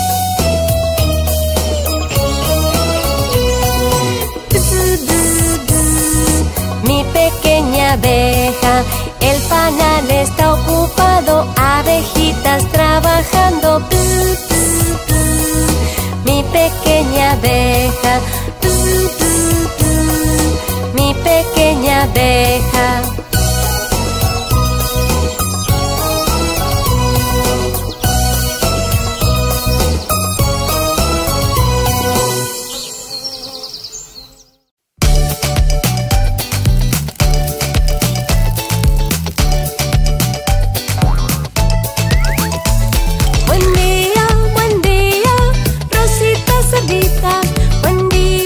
Mi pequeña abeja, el panal está ocupado, abejitas trabajando. Mi pequeña abeja, mi pequeña abeja. Buen día, buen día, Rosita Cerdita. Buen día.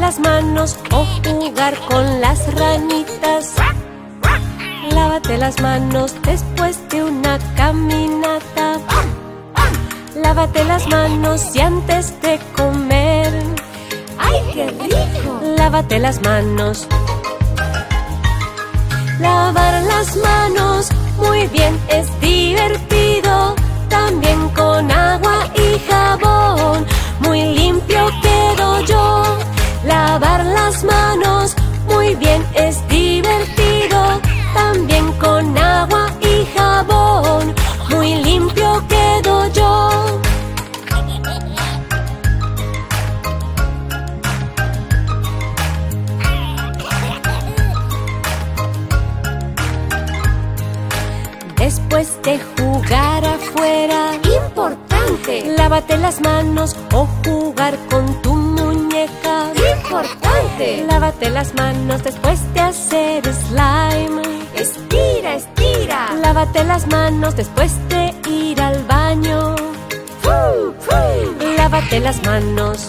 las manos o jugar con las ranitas. Lávate las manos después de una caminata. Lávate las manos y antes de comer. ¡Ay, qué rico! Lávate las manos. Lavar las manos muy bien es divertido, también con agua y jabón. Muy limpio quedo yo. Lavar las manos muy bien es divertido, también con agua y jabón. Muy limpio quedo yo. Después de jugar afuera, ¡importante! lávate las manos o jugar con tu muñeca. ¡Importante! Lávate las manos después de hacer slime. ¡Estira, estira! Lávate las manos después de ir al baño. ¡Fu, fu! Lávate las manos.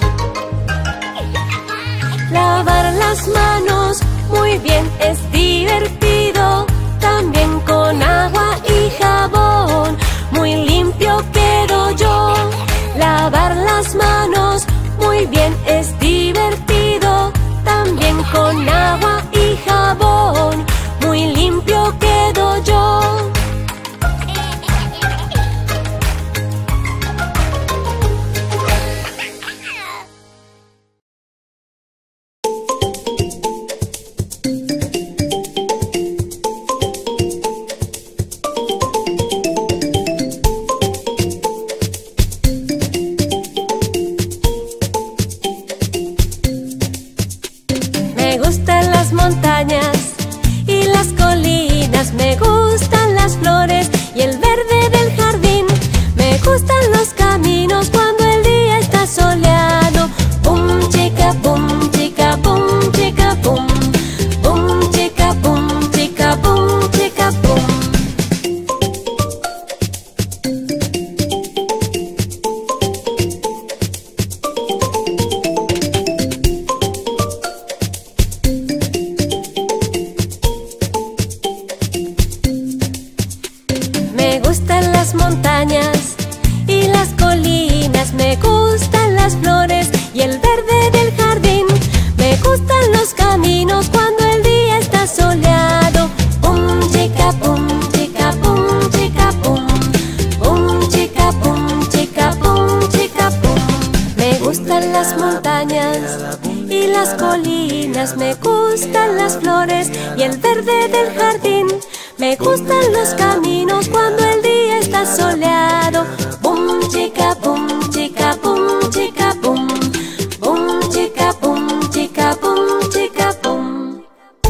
Lavar las manos muy bien es divertido, también con agua y jabón. Muy limpio quedo yo. Lavar las manos muy bien es divertido, también con agua y jabón. Muy limpio quedo yo. Me gustan las montañas y las colinas, me gustan las flores y el verde del jardín. Me gustan los caminos cuando el día está soleado. Pum, chica, pum, chica, pum, chica, pum. Pum, chica, pum, chica, pum, chica, pum. Me gustan las montañas y las colinas, me gustan las flores y el verde del jardín. Me gustan los caminos cuando el día está soleado. Pum, chica, pum, chica, pum, chica, pum. Pum, chica, pum, chica, pum, chica, pum. Me gustan las montañas y las colinas, me gustan las flores y el verde del jardín. Me gustan los caminos cuando el día está soleado. Pum, chica, pum, chica, pum, chica, pum. Pum, chica, pum, chica, pum, chica, pum.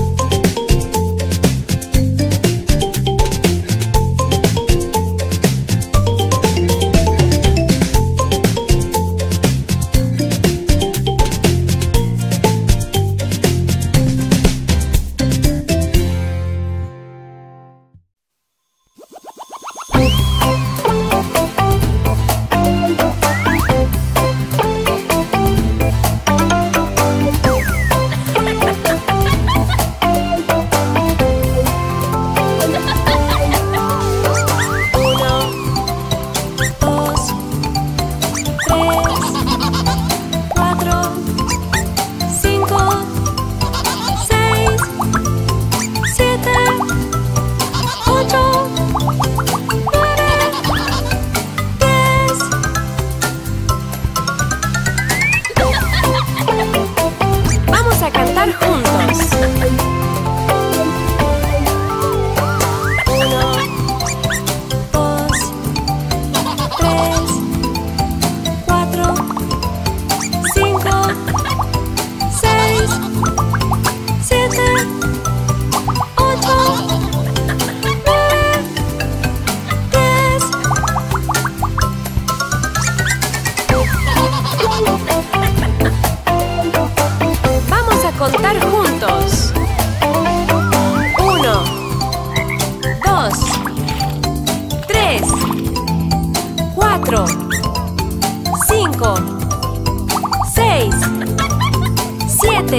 cuatro, cinco, seis, siete,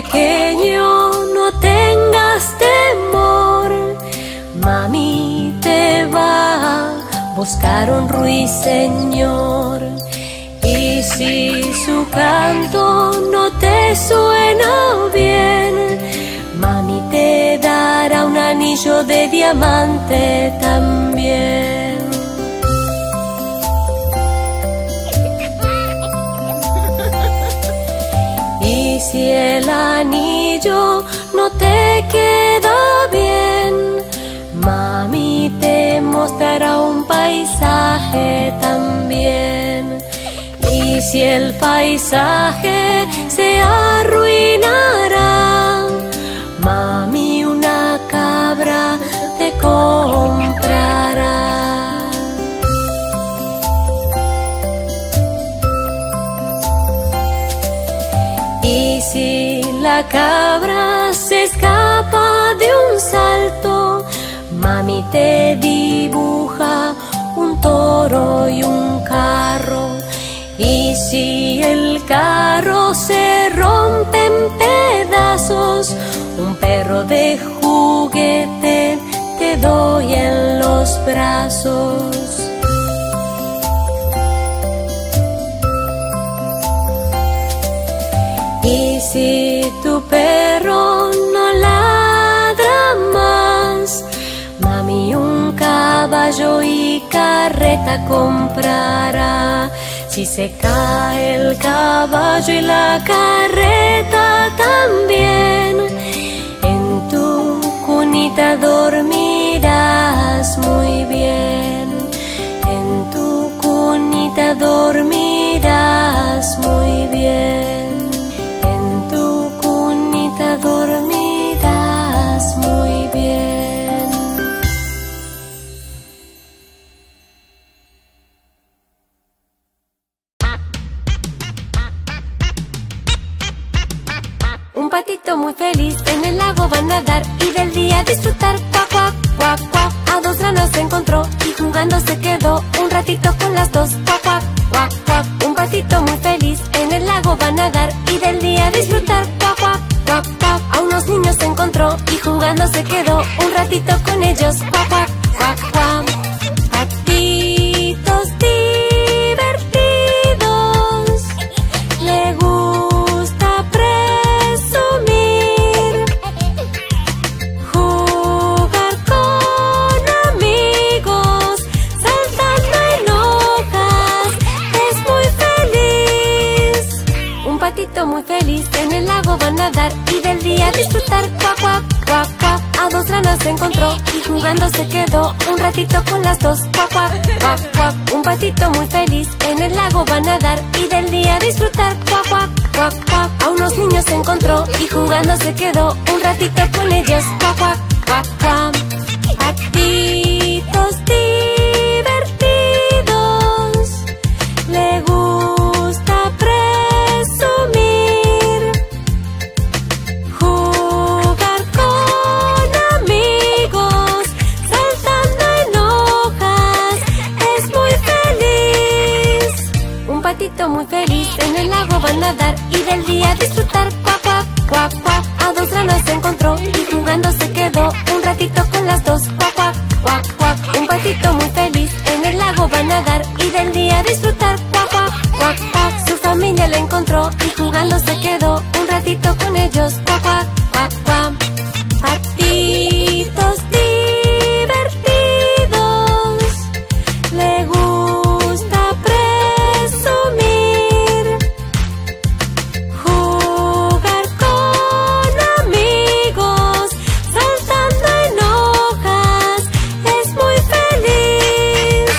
pequeño, no tengas temor. Mami te va a buscar un ruiseñor. Y si su canto no te suena bien, mami te dará un anillo de diamante también. Y si el anillo no te queda bien, mami te mostrará un paisaje también. Y si el paisaje se arruinará, mami una cabra te comprará. Y si la cabra se escapa de un salto, mami te dibuja un toro y un carro. Y si el carro se rompe en pedazos, un perro de juguete te doy en los brazos. Y si tu perro no ladra más, mami un caballo y carreta comprará. Si se cae el caballo y la carreta también, en tu cunita dormirás muy bien. En tu cunita dormirás muy bien. En tu cunita dormirás muy bien. Un patito muy feliz en el lago va a nadar y del día disfrutar. Cuac, cuac, cuac, cuac. A dos ranas se encontró y jugando se quedó un ratito con las dos. Cuac, cuac, cuac, cuac. Un patito muy feliz en el lago va a nadar y del día disfrutar. Cuac, cuac, cuac, cuac. A unos niños se encontró y jugando se quedó un ratito con ellos. Cuac, cuac, cuac, cuac. Patitos divertidos, le gusta presumir, jugar con amigos, saltando en hojas, es muy feliz. Un patito muy feliz en el lago va a nadar y del día disfrutar. Cuac, cuac, cuac, cuac. A dos ranas se encontró y jugando se quedó un ratito con las dos. Cuac, cuac, cuac, cuac. Un patito muy feliz en el lago va a nadar y del día disfrutar. Cuac, cuac, cuac, cuac. A unos niños se encontró y jugando se quedó un ratito con ellos. Cuac, cuac, cuac, cuac. Patitos divertidos, le gusta presumir, jugar con amigos, saltando en hojas, es muy feliz. Un patito muy feliz en el lago va a nadar y del día disfrutar. Cuac, cuac, cuac, cuac. A dos ranas se encontró y jugando se quedó un ratito con las dos. Cuac, cuac, cuac, cuac. Un patito muy feliz en el lago va a nadar y del día disfrutar. Cuac, cuac, cuac, cuac. Su familia la encontró y jugando se quedó un ratito con ellos. Cuac, cuac, cuac, cuac. Patitos divertidos, le gusta presumir, jugar con amigos, saltando en hojas, es muy feliz.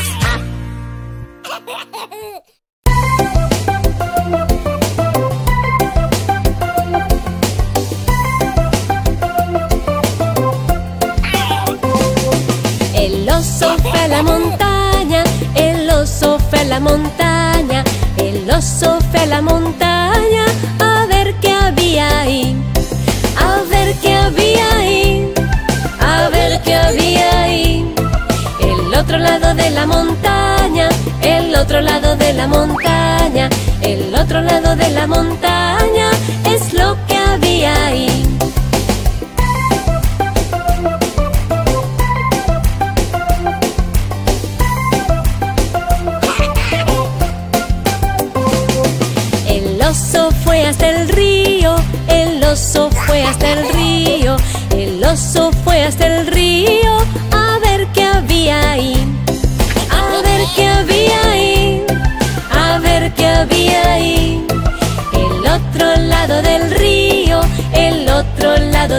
El oso fue a la montaña, el oso fue a la montaña, el oso fue a la montaña a ver qué había ahí, a ver qué había ahí, a ver qué había ahí. El otro lado de la montaña, el otro lado de la montaña, el otro lado de la montaña es lo que había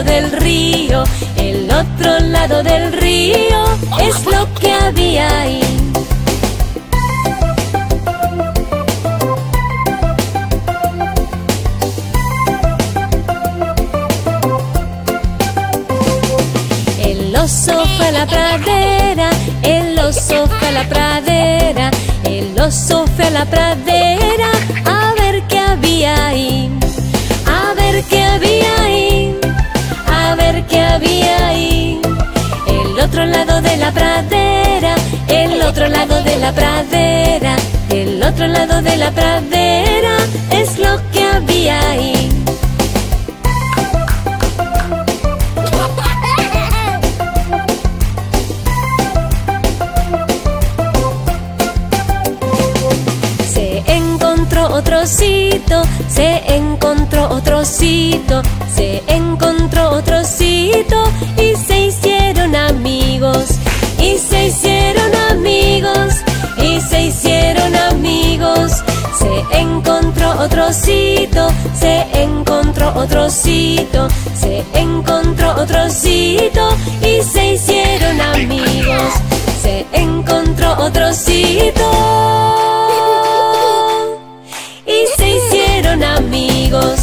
lado del río, el otro lado del río es lo que había ahí. El oso fue a la pradera, el oso fue a la pradera, el oso fue a la pradera a ver qué había ahí, a ver qué había ahí, a ver qué había ahí. El otro lado de la pradera, el otro lado de la pradera, el otro lado de la pradera es lo que había ahí. Otro osito, se encontró otro osito, se encontró otro osito y se hicieron amigos, y se hicieron amigos, y se hicieron amigos. Se encontró otro osito, se encontró otro osito, se encontró otro osito y se hicieron amigos, se encontró otro osito y se hicieron amigos.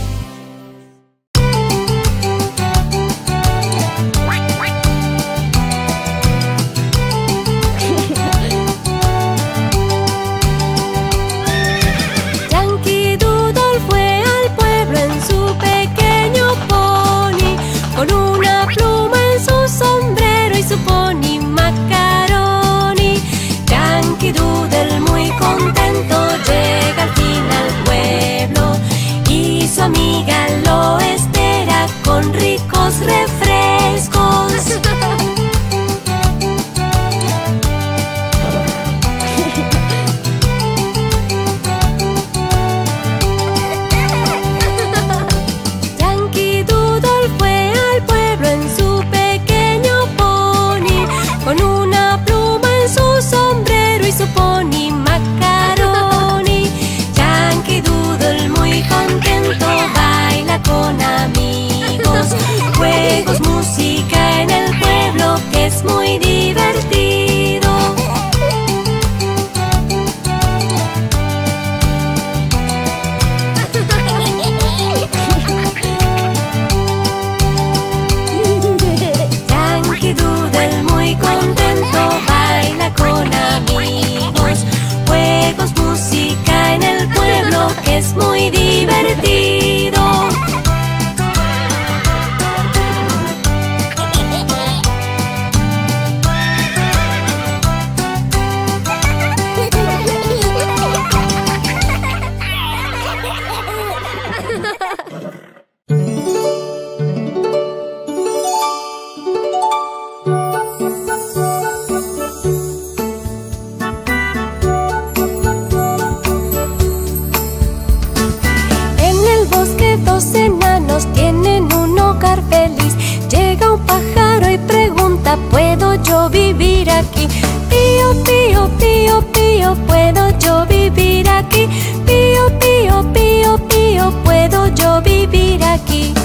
Yankee Doodle fue al pueblo en su pequeño pony, con una pluma en su sombrero y su pony macaroni. Yankee Doodle muy contento llega al fin al pueblo y su amiga lo espera con ricos refrescos. Yankee Doodle fue al pueblo en su pequeño pony, con una pluma en su sombrero y su pony macaroni. Yankee Doodle muy contento baila con amigos, juegos, música en el pueblo que es muy divertido. Yankee Doodle muy contento baila con amigos, juegos, música en el pueblo que es muy divertido. Dos enanos tienen un hogar feliz. Llega un pájaro y pregunta: ¿puedo yo vivir aquí? Pío, pío, pío, pío, ¿puedo yo vivir aquí? Pío, pío, pío, pío, ¿puedo yo vivir aquí?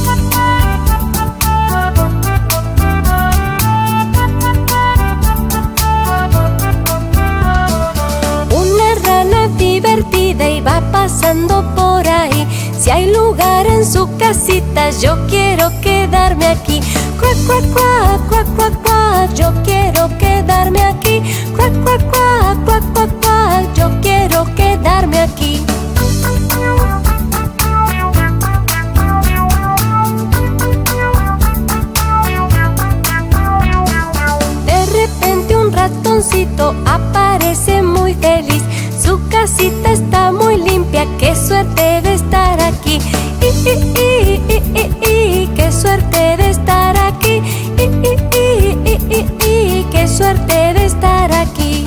Una rana divertida iba pasando por ahí. Si hay lugar en su casita, yo quiero quedarme aquí. Cuac, cuac, cuac, cuac, cuac, cuac, yo quiero quedarme aquí. Cuac, cuac, cuac, cuac, cuac, cuac, yo quiero quedarme aquí. De repente un ratoncito aparece muy feliz. Su casita está muy limpia, qué suerte de estar aquí. I, i, i, i, i, i, qué suerte de estar aquí. I, i, i, i, i, i, qué suerte de estar aquí.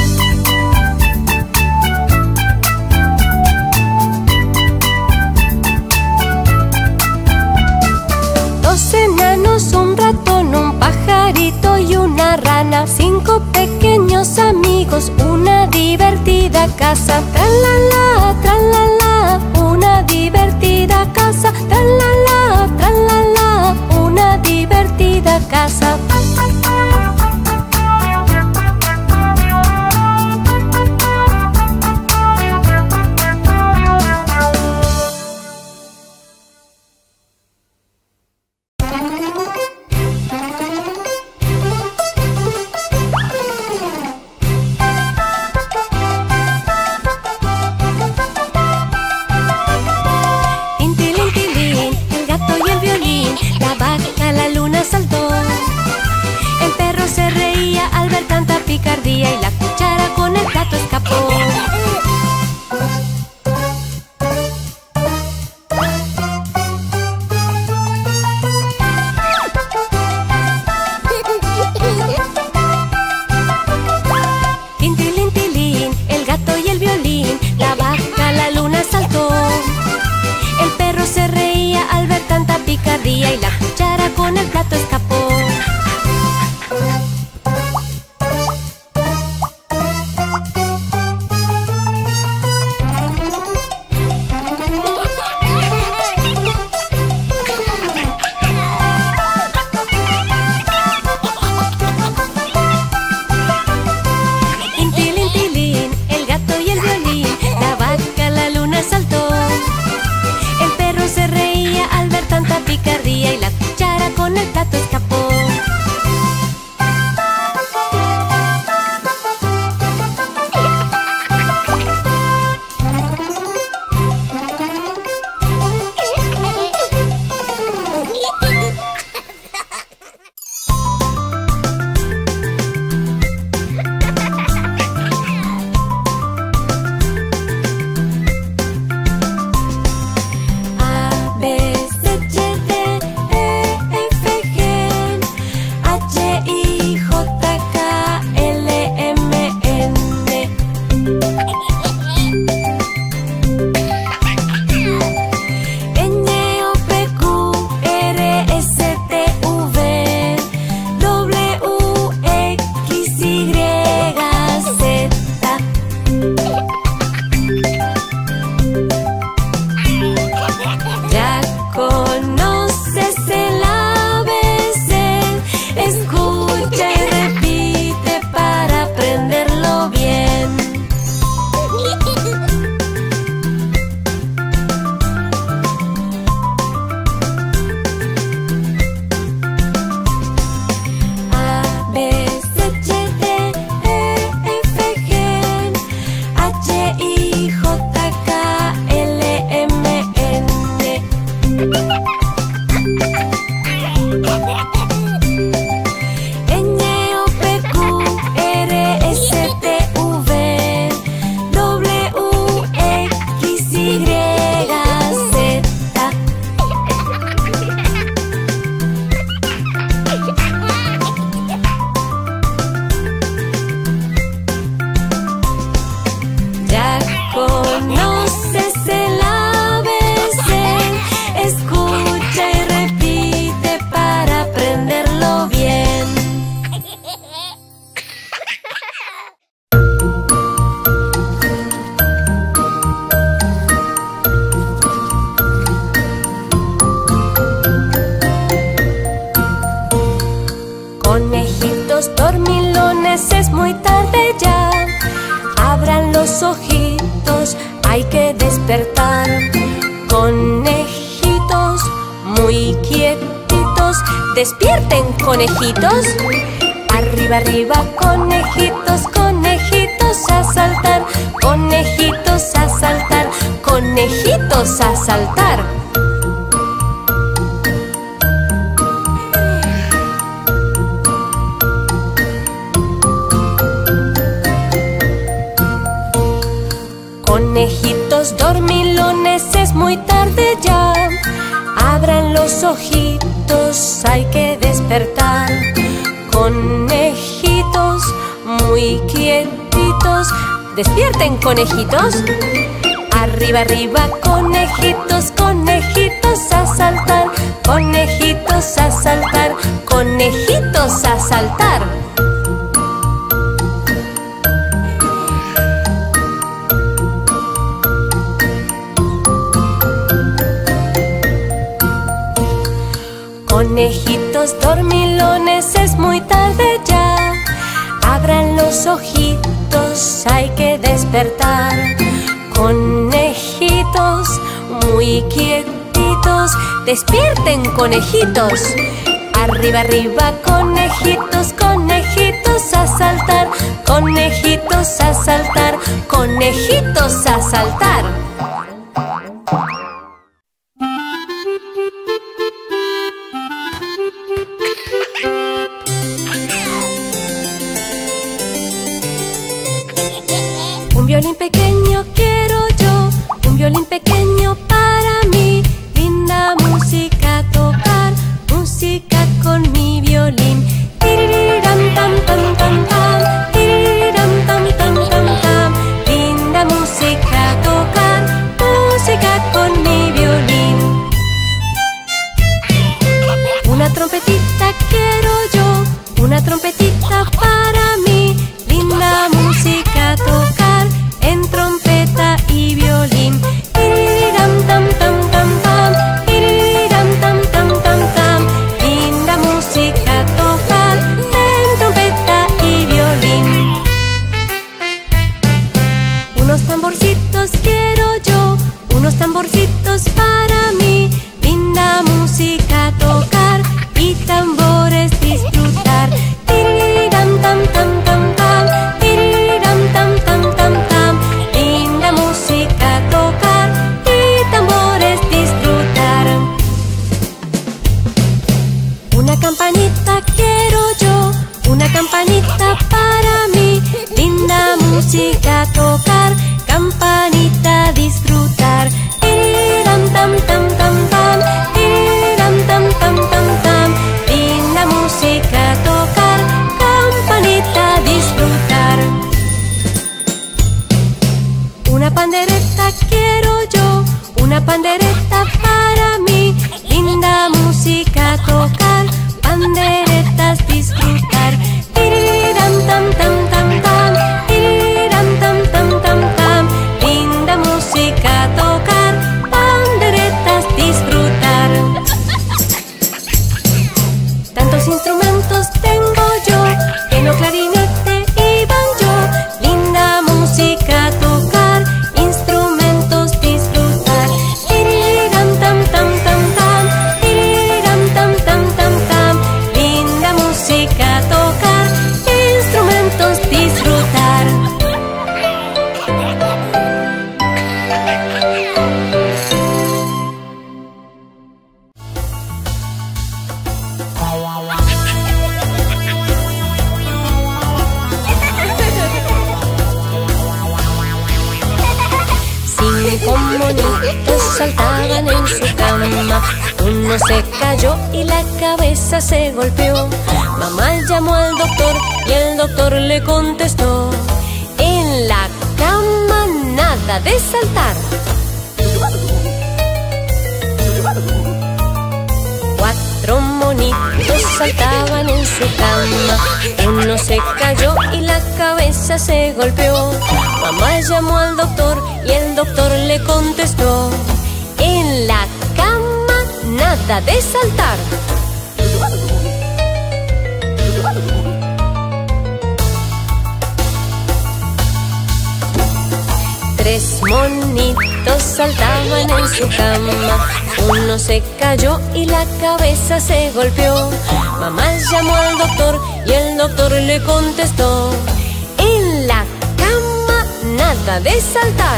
Dos enanos, un ratón, un pajarito y una rana. Cinco pequeños amigos, una divertida casa. Tra-la-la, tra-la-la, una divertida casa. Tra-la-la, tra-la-la, la casa. Y la cuchara con el plato escapó. Tintilín, tilín, el gato y el violín, la vaca a la luna saltó. El perro se reía al ver tanta picardía y la cuchara con el plato escapó. Y la cuchara con el plato escapó. Ojitos, hay que despertar. Conejitos, muy quietitos, despierten, conejitos. Arriba, arriba, conejitos, conejitos a saltar. Conejitos a saltar, conejitos a saltar. Conejitos dormilones, es muy tarde ya. Abran los ojitos, hay que despertar. Conejitos, muy quietitos, despierten, conejitos. Arriba, arriba, conejitos, conejitos a saltar. Conejitos a saltar, conejitos a saltar. Conejitos Conejitos dormilones, es muy tarde ya. Abran los ojitos, hay que despertar. Conejitos muy quietitos, despierten, conejitos. Arriba, arriba, conejitos, conejitos a saltar. Conejitos a saltar, conejitos a saltar. Un violín pequeño quiero yo, un violín pequeño para mí. Linda música tocar, música con mi violín. Tiriram tam tam tam tam, tiriram tam tam tam tam. Linda música tocar, música con mi violín. Una trompetita quiero yo, una trompetita para mí. Linda música tocar en trompeta y violín. Tiriram tam tam tam tam, tiriram tam tam tam tam. Linda música tocar en trompeta y violín. Unos tamborcitos quiero yo, unos tamborcitos para mí. Linda música tocar y tambores disfrutar. Tiriram tam tam tam tam, tiriram tam tam tam tam. Linda música tocar y tambores disfrutar. Una campanita quiero yo, una campanita para mí. Linda música tocar, campanita disfrutar. Tiriram tam tam tam tam, tiriram tam tam tam tam. Linda música tocar, campanita disfrutar. Una pandereta quiero yo, una pandereta para mí. Linda música tocar, panderetas disfrutar. Tiriram tam tam tam tam, tiriram tam tam tam tam. Linda música tocar, panderetas disfrutar. Tantos instrumentos tengo yo, piano, clarinete y banjo. Linda música tocar, instrumentos disfrutar. Tiriram tam tam tam tam, tiriram tam tam tam tam. Linda música tocar, instrumentos disfrutar. Cinco monitos saltaban en su cama. Uno se cayó y la cabeza se golpeó. Mamá llamó al doctor y el doctor le contestó: en la cama nada de saltar. Cuatro monitos saltaban en su cama. Uno se cayó y la cabeza se golpeó. Mamá llamó al doctor y el doctor le contestó: en la cama nada de saltar. Tres monitos saltaban en su cama. Uno se cayó y la cabeza se golpeó. Mamá llamó al doctor y el doctor le contestó: en la cama nada de saltar.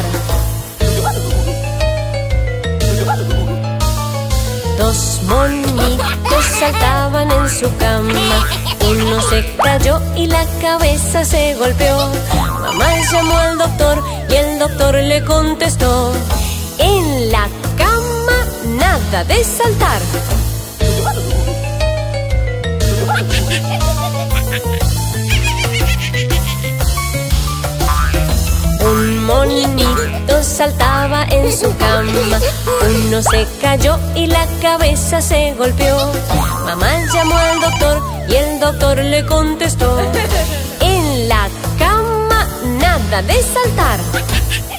Dos monitos saltaban en su cama. Uno se cayó y la cabeza se golpeó. Mamá llamó al doctor y el doctor le contestó: en la cama nada de saltar. Un monito saltaba en su cama. Uno se cayó y la cabeza se golpeó. Mamá llamó al doctor y el doctor le contestó: en la cama nada de saltar.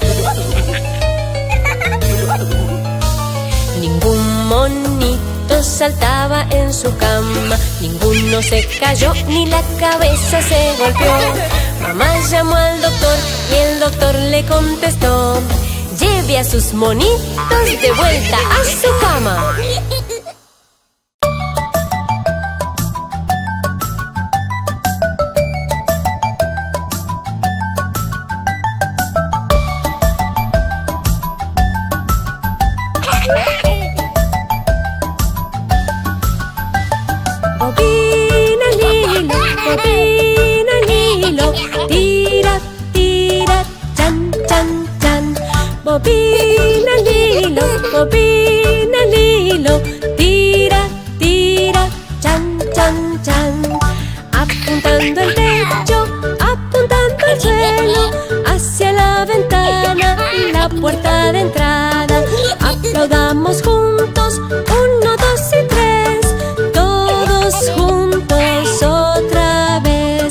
Ningún monito saltaba en su cama. Ninguno se cayó ni la cabeza se golpeó. Mamá llamó al doctor y el doctor le contestó: lleve a sus monitos de vuelta a su cama. Bobina al hilo, bobina al hilo, tira, tira, chan, chan, chan. Bobina al hilo, bobina al hilo, tira, tira, chan, chan, chan. Apuntando al techo, apuntando al suelo, hacia la ventana, la puerta de entrada. Aplaudamos juntos, uno, dos y tres, todos juntos otra vez.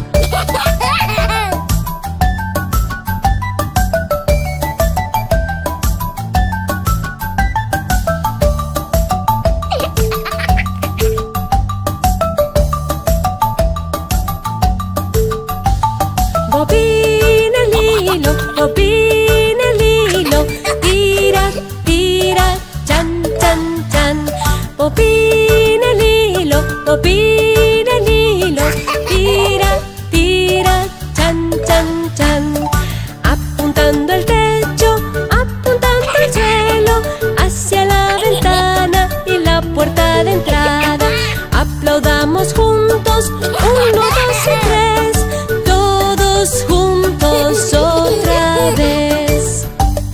Bobina al hilo, bobina al hilo, tira, tira, chan, chan, chan. Bobina al hilo, bobina al hilo, tira, tira, chan, chan, chan. Apuntando al techo, apuntando al suelo, hacia la ventana y la puerta de entrada. Aplaudamos juntos, uno, dos y tres, todos juntos otra vez.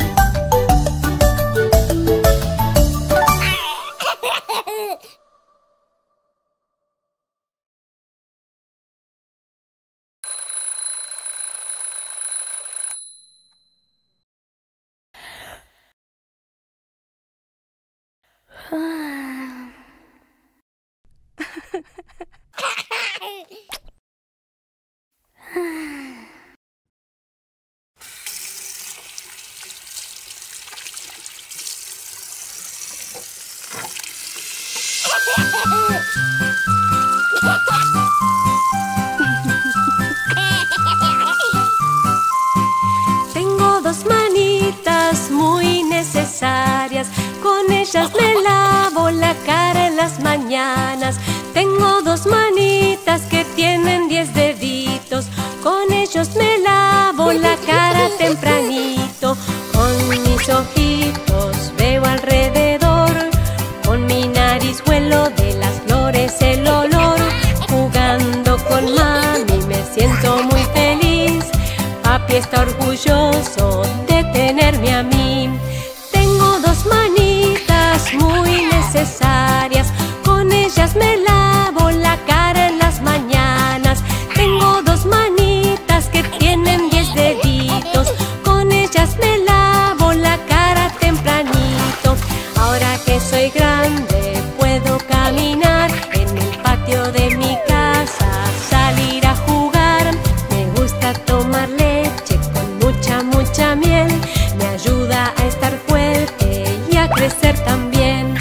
Tengo dos manitas muy necesarias, con ellas me lavo la cara en las mañanas. Tengo dos manitas que tienen diez deditos, con ellos me lavo la cara tempranito. Con mis ojitos veo alrededor, con mi nariz huelo de las flores el olor. Jugando con mami me siento muy feliz, papi está orgulloso de tenerme a mí. Tengo dos manitas muy necesarias, con ellas me lavo la cara en las mañanas. Tengo dos manitas que tienen diez deditos, con ellas me lavo la cara tempranito. Ahora que soy grande puedo caminar en el patio de mi casa, salir a jugar. Me gusta tomar leche con mucha, mucha miel. Me ayuda a estar fuerte y a crecer también.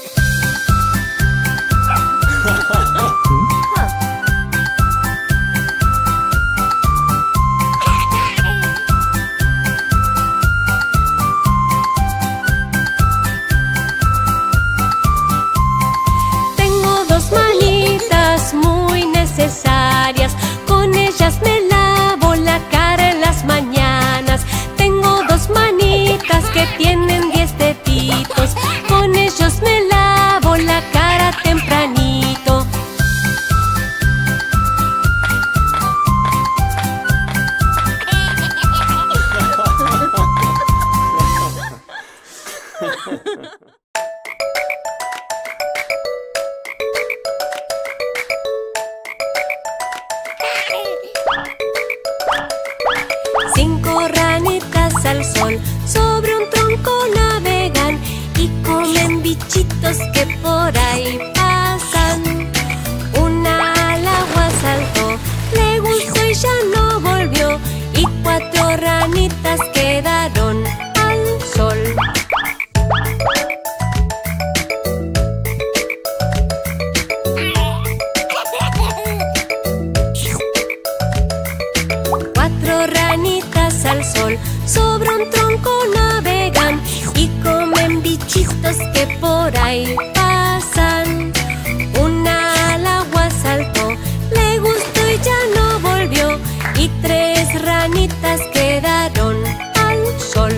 Tengo dos manitas muy necesarias, con ellas me lavo la cara en las mañanas. Tengo dos manitas que tienen diez deditos, con ellos me lavo la cara tempranito. Cinco ranitas al sol, sobre un tronco navegan y comen bichitos que por ahí pasan. Una al agua saltó, le gustó y ya no volvió, y cuatro ranitas quedaron al sol. al sol, sobre un tronco navegan y comen bichitos que por ahí pasan. Una al agua saltó, le gustó y ya no volvió, y tres ranitas quedaron al sol.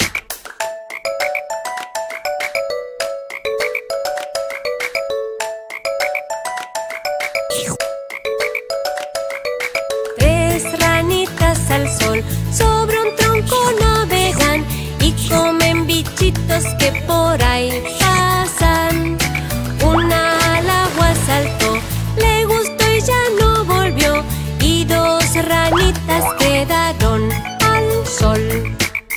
Tres ranitas al sol, sobre un tronco navegan y comen bichitos que por ahí pasan. Una al agua saltó, le gustó y ya no volvió, y dos ranitas quedaron al sol.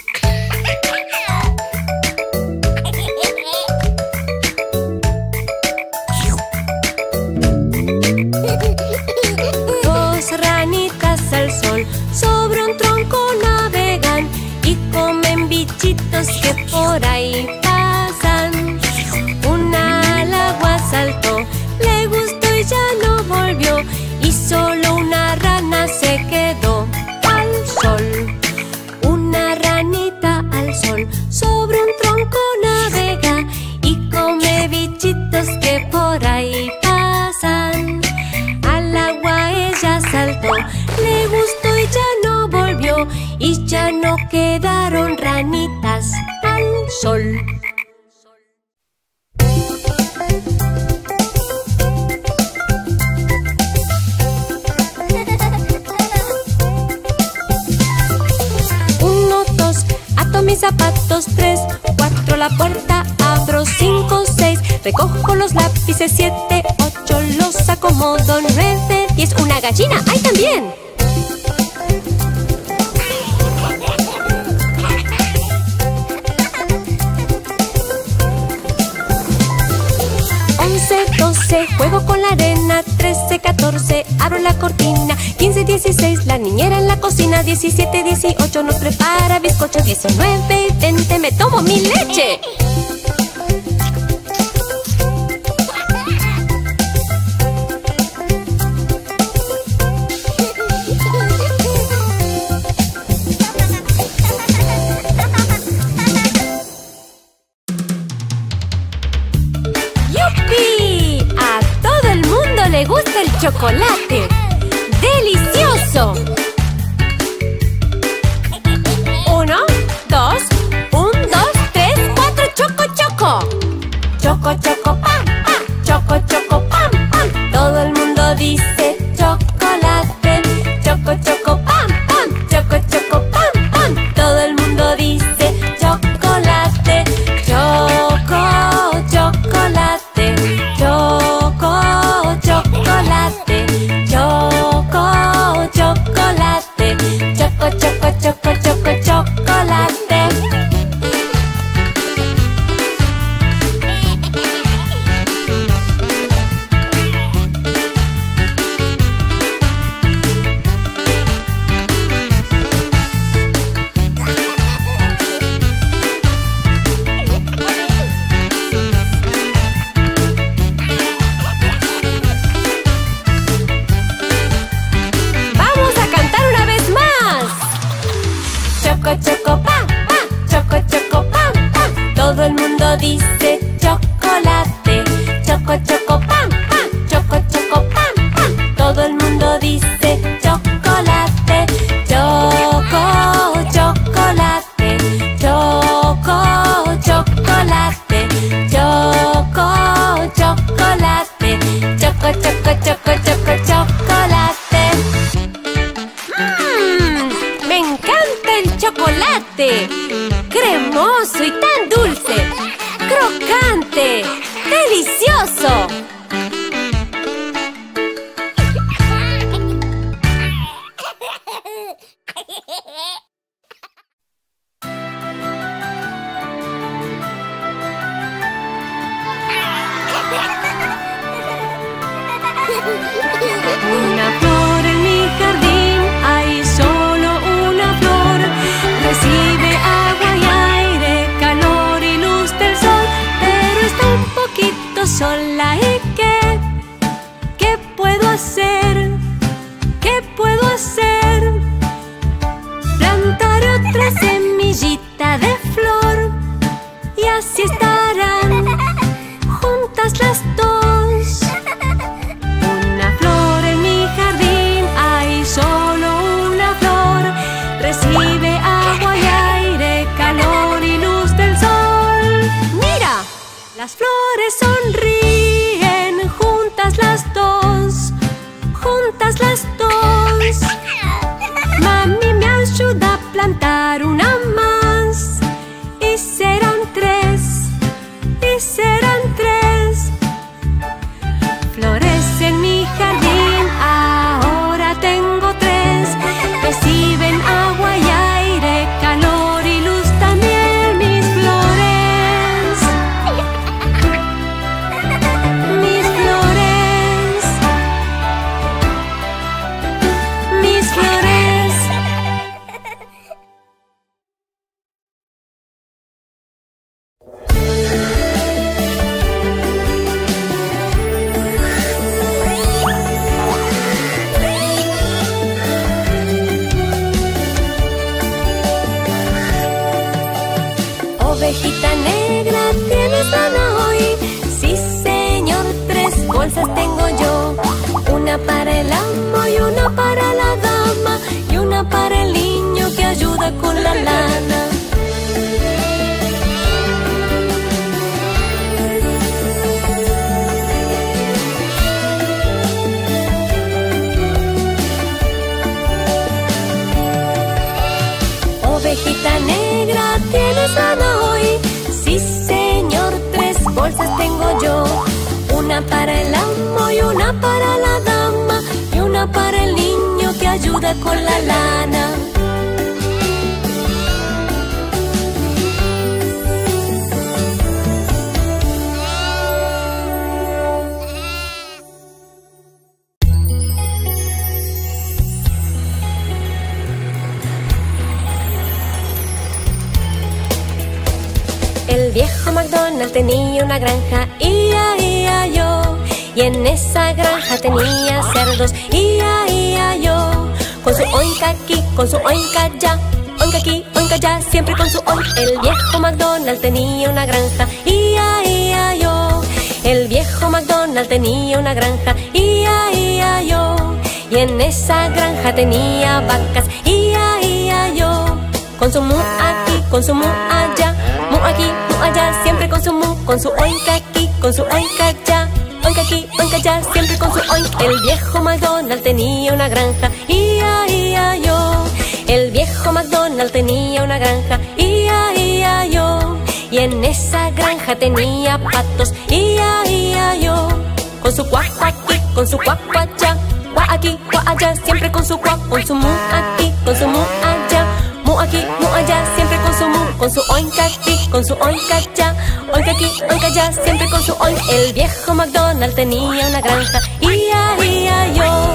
Dos ranitas al sol, sobre un tronco navegan y comen bichitos que por ahí pasan. Una al agua saltó, le gustó y ya no volvió, y solo una rana se quedó al sol. Una ranita al sol, sobre un tronco navega y come bichitos que por ahí pasan. Al agua ella saltó, le gustó y ya no volvió, y ya no quedaron ranitas al sol. Uno, dos, ato mis zapatos. Tres, cuatro, la puerta abro. Cinco, seis, recojo los lápices. Siete, ocho, los acomodo. Nueve, diez, una gallina. ¡Ay, también! Once, doce, juego con la arena. Trece, catorce, abro la cortina. Quince, dieciséis, la niñera en la cocina. Diecisiete, dieciocho, nos prepara bizcocho. Diecinueve y veinte, me tomo mi leche. ¡Yupi! A todo el mundo le gusta el chocolate. ¡Delicioso! Uno, dos, un, dos, tres, cuatro, choco, choco. Choco, choco, pam, pam, choco, choco, pam, pam. Todo el mundo dice chocolate. Choco, choco, pam, pam, choco, choco, pam, pam. Todo el mundo dice chocolate. Choco, chocolate. Choco, chocolate. Choco, chocolate. Choco, choco, choco, choco, chocolate. Vamos a cantar una vez más. Choco, choco, pam, pam, choco, choco, pam, pam. Todo el mundo dice chocolate. Choco, choco, pam, pam, choco, choco, pam, pam. Todo el mundo dice chocolate. Choco, chocolate. Choco, chocolate. Choco, chocolate. Choco, choco, choco, choco, chocolate. Mmm, me encanta el chocolate. Cremoso y tan dulce. Crocante. Delicioso. Una flor en mi jardín, hay solo una flor. Recibe agua y aire, calor y luz del sol, pero está un poquito sola y Las flores sonríen, juntas las dos, juntas las dos. Mami me ayuda a plantar una más, y serán tres, y serán tres. Flores en mi jardín, ahora tengo tres. Reciben agua y aire, calor y luz también mis flores. Mis flores, mis flores. Ovejita negra, ¿tienes lana hoy? Sí, señor, tres bolsas tengo yo. Una para el amo y una para la dama, y una para el niño que ayuda con la lana. Ovejita negra, ¿tienes lana hoy? Sí, señor, tres bolsas tengo yo. Una para el amo y una para la dama, y una para el niño que ayuda con la lana. El viejo MacDonald tenía una granja, ia, ia, yo. Y en esa granja tenía cerdos, ia, ia, yo. Con su oinca aquí, con su oinca allá, oinca aquí, oinca allá, siempre con su oinca. El viejo MacDonald tenía una granja, ia, ia, yo. El viejo MacDonald tenía una granja, ia, ia, yo. Y en esa granja tenía vacas, ia, ia, yo. Con su mu aquí, con su mu allá, mu aquí, mu allá, siempre con su mu, con su oinca aquí, con su oinca allá, oinca aquí, oinca allá, siempre con su oinca. El viejo MacDonald tenía una granja, ia, ia, yo. El viejo MacDonald tenía una granja, ia, ia, yo. Y en esa granja tenía patos, ia, ia, yo. Con su cuac aquí, con su cuac allá, cuac aquí, cuac allá, siempre con su cuac, con su mu aquí, con su mu allá, mu aquí, mu allá, siempre con su mu, con su oinca aquí, con su oinca allá, oinca aquí, oinca allá, siempre con su oinca. El viejo MacDonald tenía una granja, ia, ia, yo.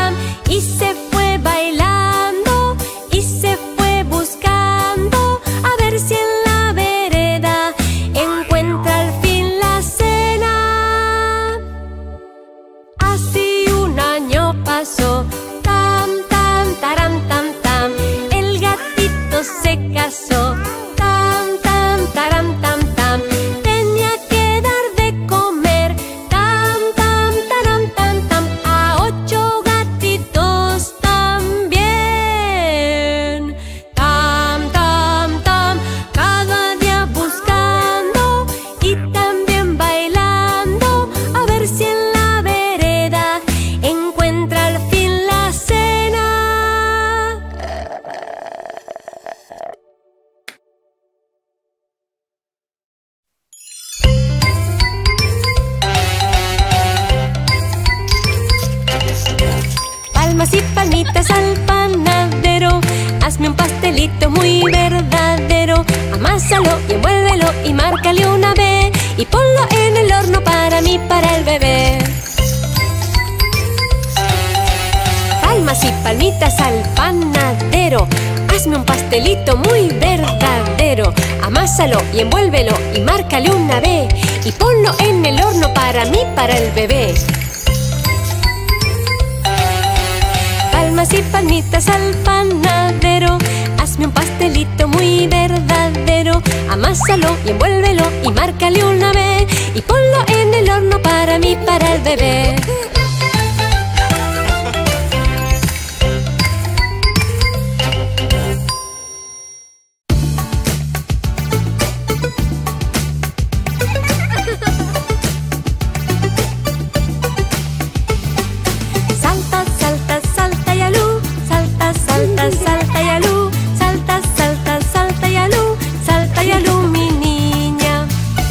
Y se fue bailando y se fue buscando Palmas y palmitas al panadero, hazme un pastelito muy verdadero. Amásalo y envuélvelo y márcale una B y ponlo en el horno para mí, para el bebé. Palmas y palmitas al panadero, hazme un pastelito muy verdadero. Amásalo y envuélvelo y márcale una B y ponlo en el horno para mí, para el bebé. Palmas y palmitas al panadero, hazme un pastelito muy verdadero. Amásalo y envuélvelo y márcale una B y ponlo en el horno para mí, para el bebé. Salta y alú, salta, salta, salta y alú, salta y alú, mi niña.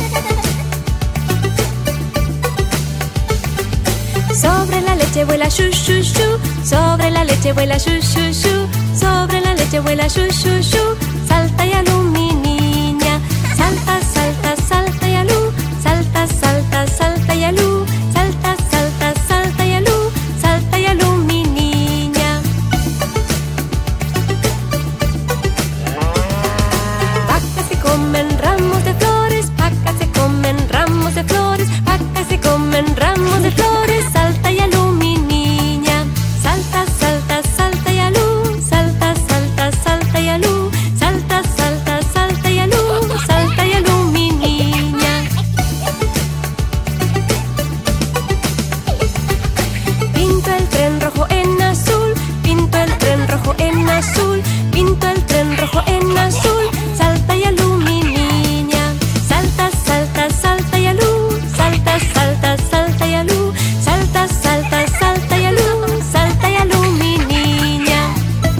Sobre la leche vuela shu, shu, shu, sobre la leche vuela shu, shu, shu, sobre la leche vuela shu, shu, shu, salta y alú, mi niña. Salta, salta, salta y alú, salta, salta, salta y alú, salta, salta, salta y alú, salta y alú, mi niña. Vacas se comen ramos de flores, vacas se comen ramos de flores, vacas se comen ramos de flores, salta y alú, mi niña. Salta, salta, salta y alú, salta, salta, salta y alú, salta, salta, salta y alú, salta y alú, mi niña. Pinto el tren rojo en azul, pinto el tren rojo en azul, pinto el tren rojo en azul, salta y alú, mi niña. Salta, salta, salta y alú, salta, salta, salta y alú, salta, salta, salta y alú, salta y alú, mi niña.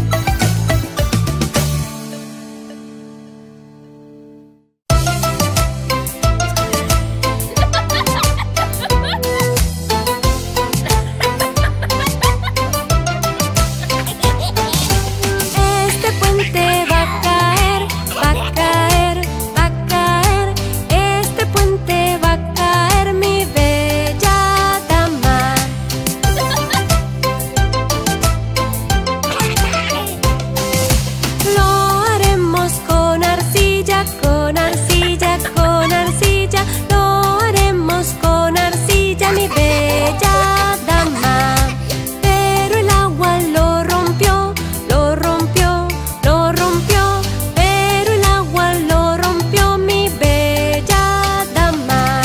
Este puente va a caer, va a caer, va a caer. Este puente va a caer, mi bella dama. Lo haremos con arcilla, con arcilla, con arcilla. Lo haremos con arcilla, mi bella dama. Pero el agua lo rompió, lo rompió, lo rompió. Pero el agua lo rompió, mi bella dama.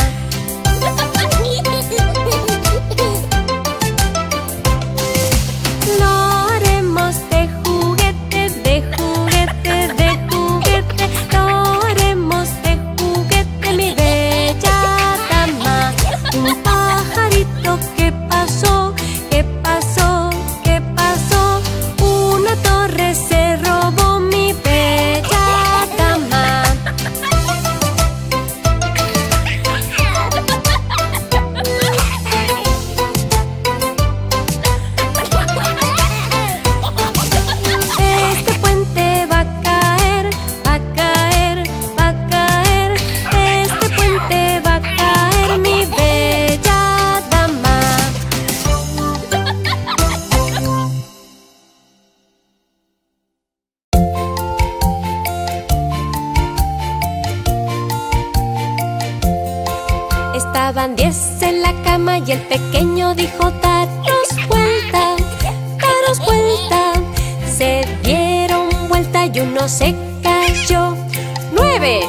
Lo haremos de juguete, de juguete, de juguete. Lo haremos de juguete, mi bella dama. Un pajarito que pasó, que pasó, que pasó. Una torre se robó, mi bella dama. Este puente va a caer, va a caer, va a caer. Este puente va a caer, mi bella dama. Estaban diez en la cama y el pequeño dijo: daros vuelta, daros vuelta. Se dieron vuelta y uno se cayó. ¡Nueve!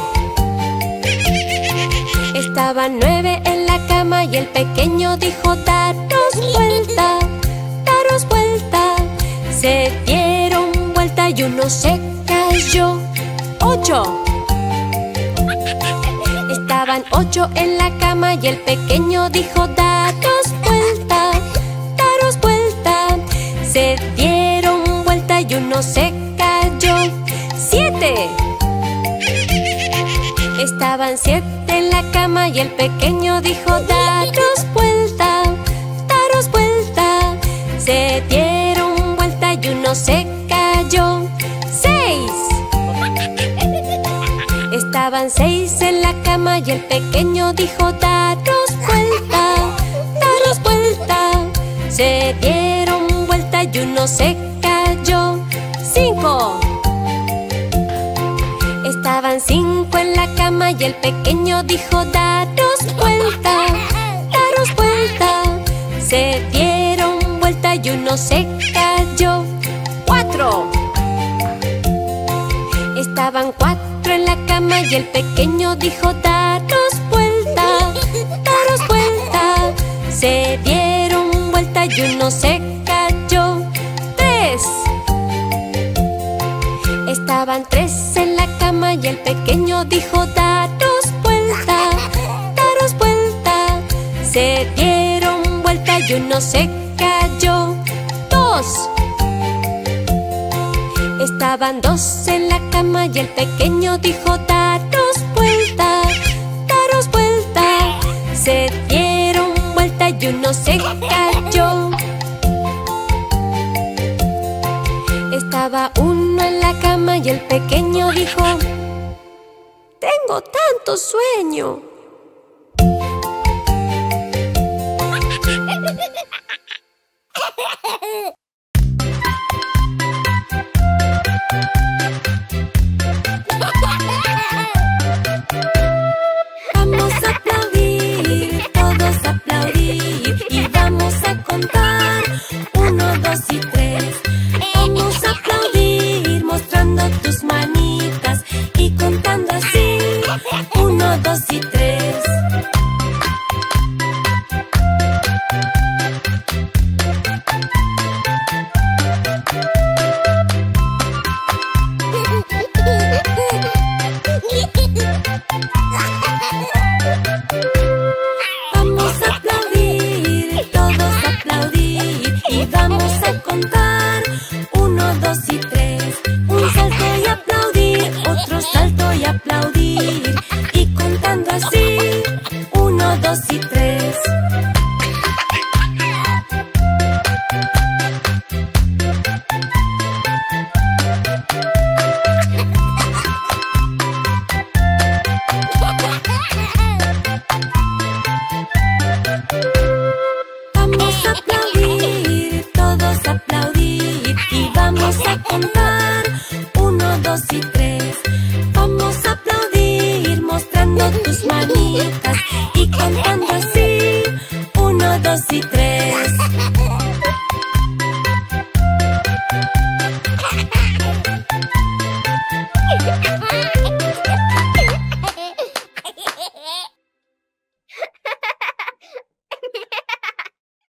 Estaban nueve en la cama y el pequeño dijo: daros vuelta, daros vuelta. Se dieron vuelta y uno se cayó. ¡Ocho! Estaban ocho en la cama y el pequeño dijo: daros vuelta, daros vuelta. Se dieron vuelta y uno se cayó. ¡Siete! Estaban siete en la cama y el pequeño dijo: daros vuelta, daros vuelta. Se dieron Estaban seis en la cama y el pequeño dijo: daros vuelta, daros vuelta. Se dieron vuelta y uno se cayó. Cinco. Estaban cinco en la cama y el pequeño dijo: daros vuelta, daros vuelta. Se dieron vuelta y uno se cayó. Cuatro. Estaban cuatro en la cama y el pequeño dijo: daros vuelta, daros vuelta. Se dieron vuelta y uno se cayó. Tres. Estaban tres en la cama y el pequeño dijo: daros vuelta, daros vuelta. Se dieron vuelta y uno se cayó. Dos. Estaban dos en la cama y el pequeño dijo: daros vuelta, daros vuelta. Se dieron vuelta y uno se cayó. Estaba uno en la cama y el pequeño dijo: tengo tanto sueño. Vamos a aplaudir, todos a aplaudir, y vamos a contar uno, dos y tres. Vamos a aplaudir mostrando tus manitas y contando así uno, dos y tres. Vamos a aplaudir, todos a aplaudir, y vamos a contar uno, dos y tres. Un salto y aplaudir, otro salto y aplaudir, y contando así uno, dos y tres. Vamos a aplaudir, todos a aplaudir, y vamos a contar uno, dos y tres. Vamos a aplaudir mostrando tus manitas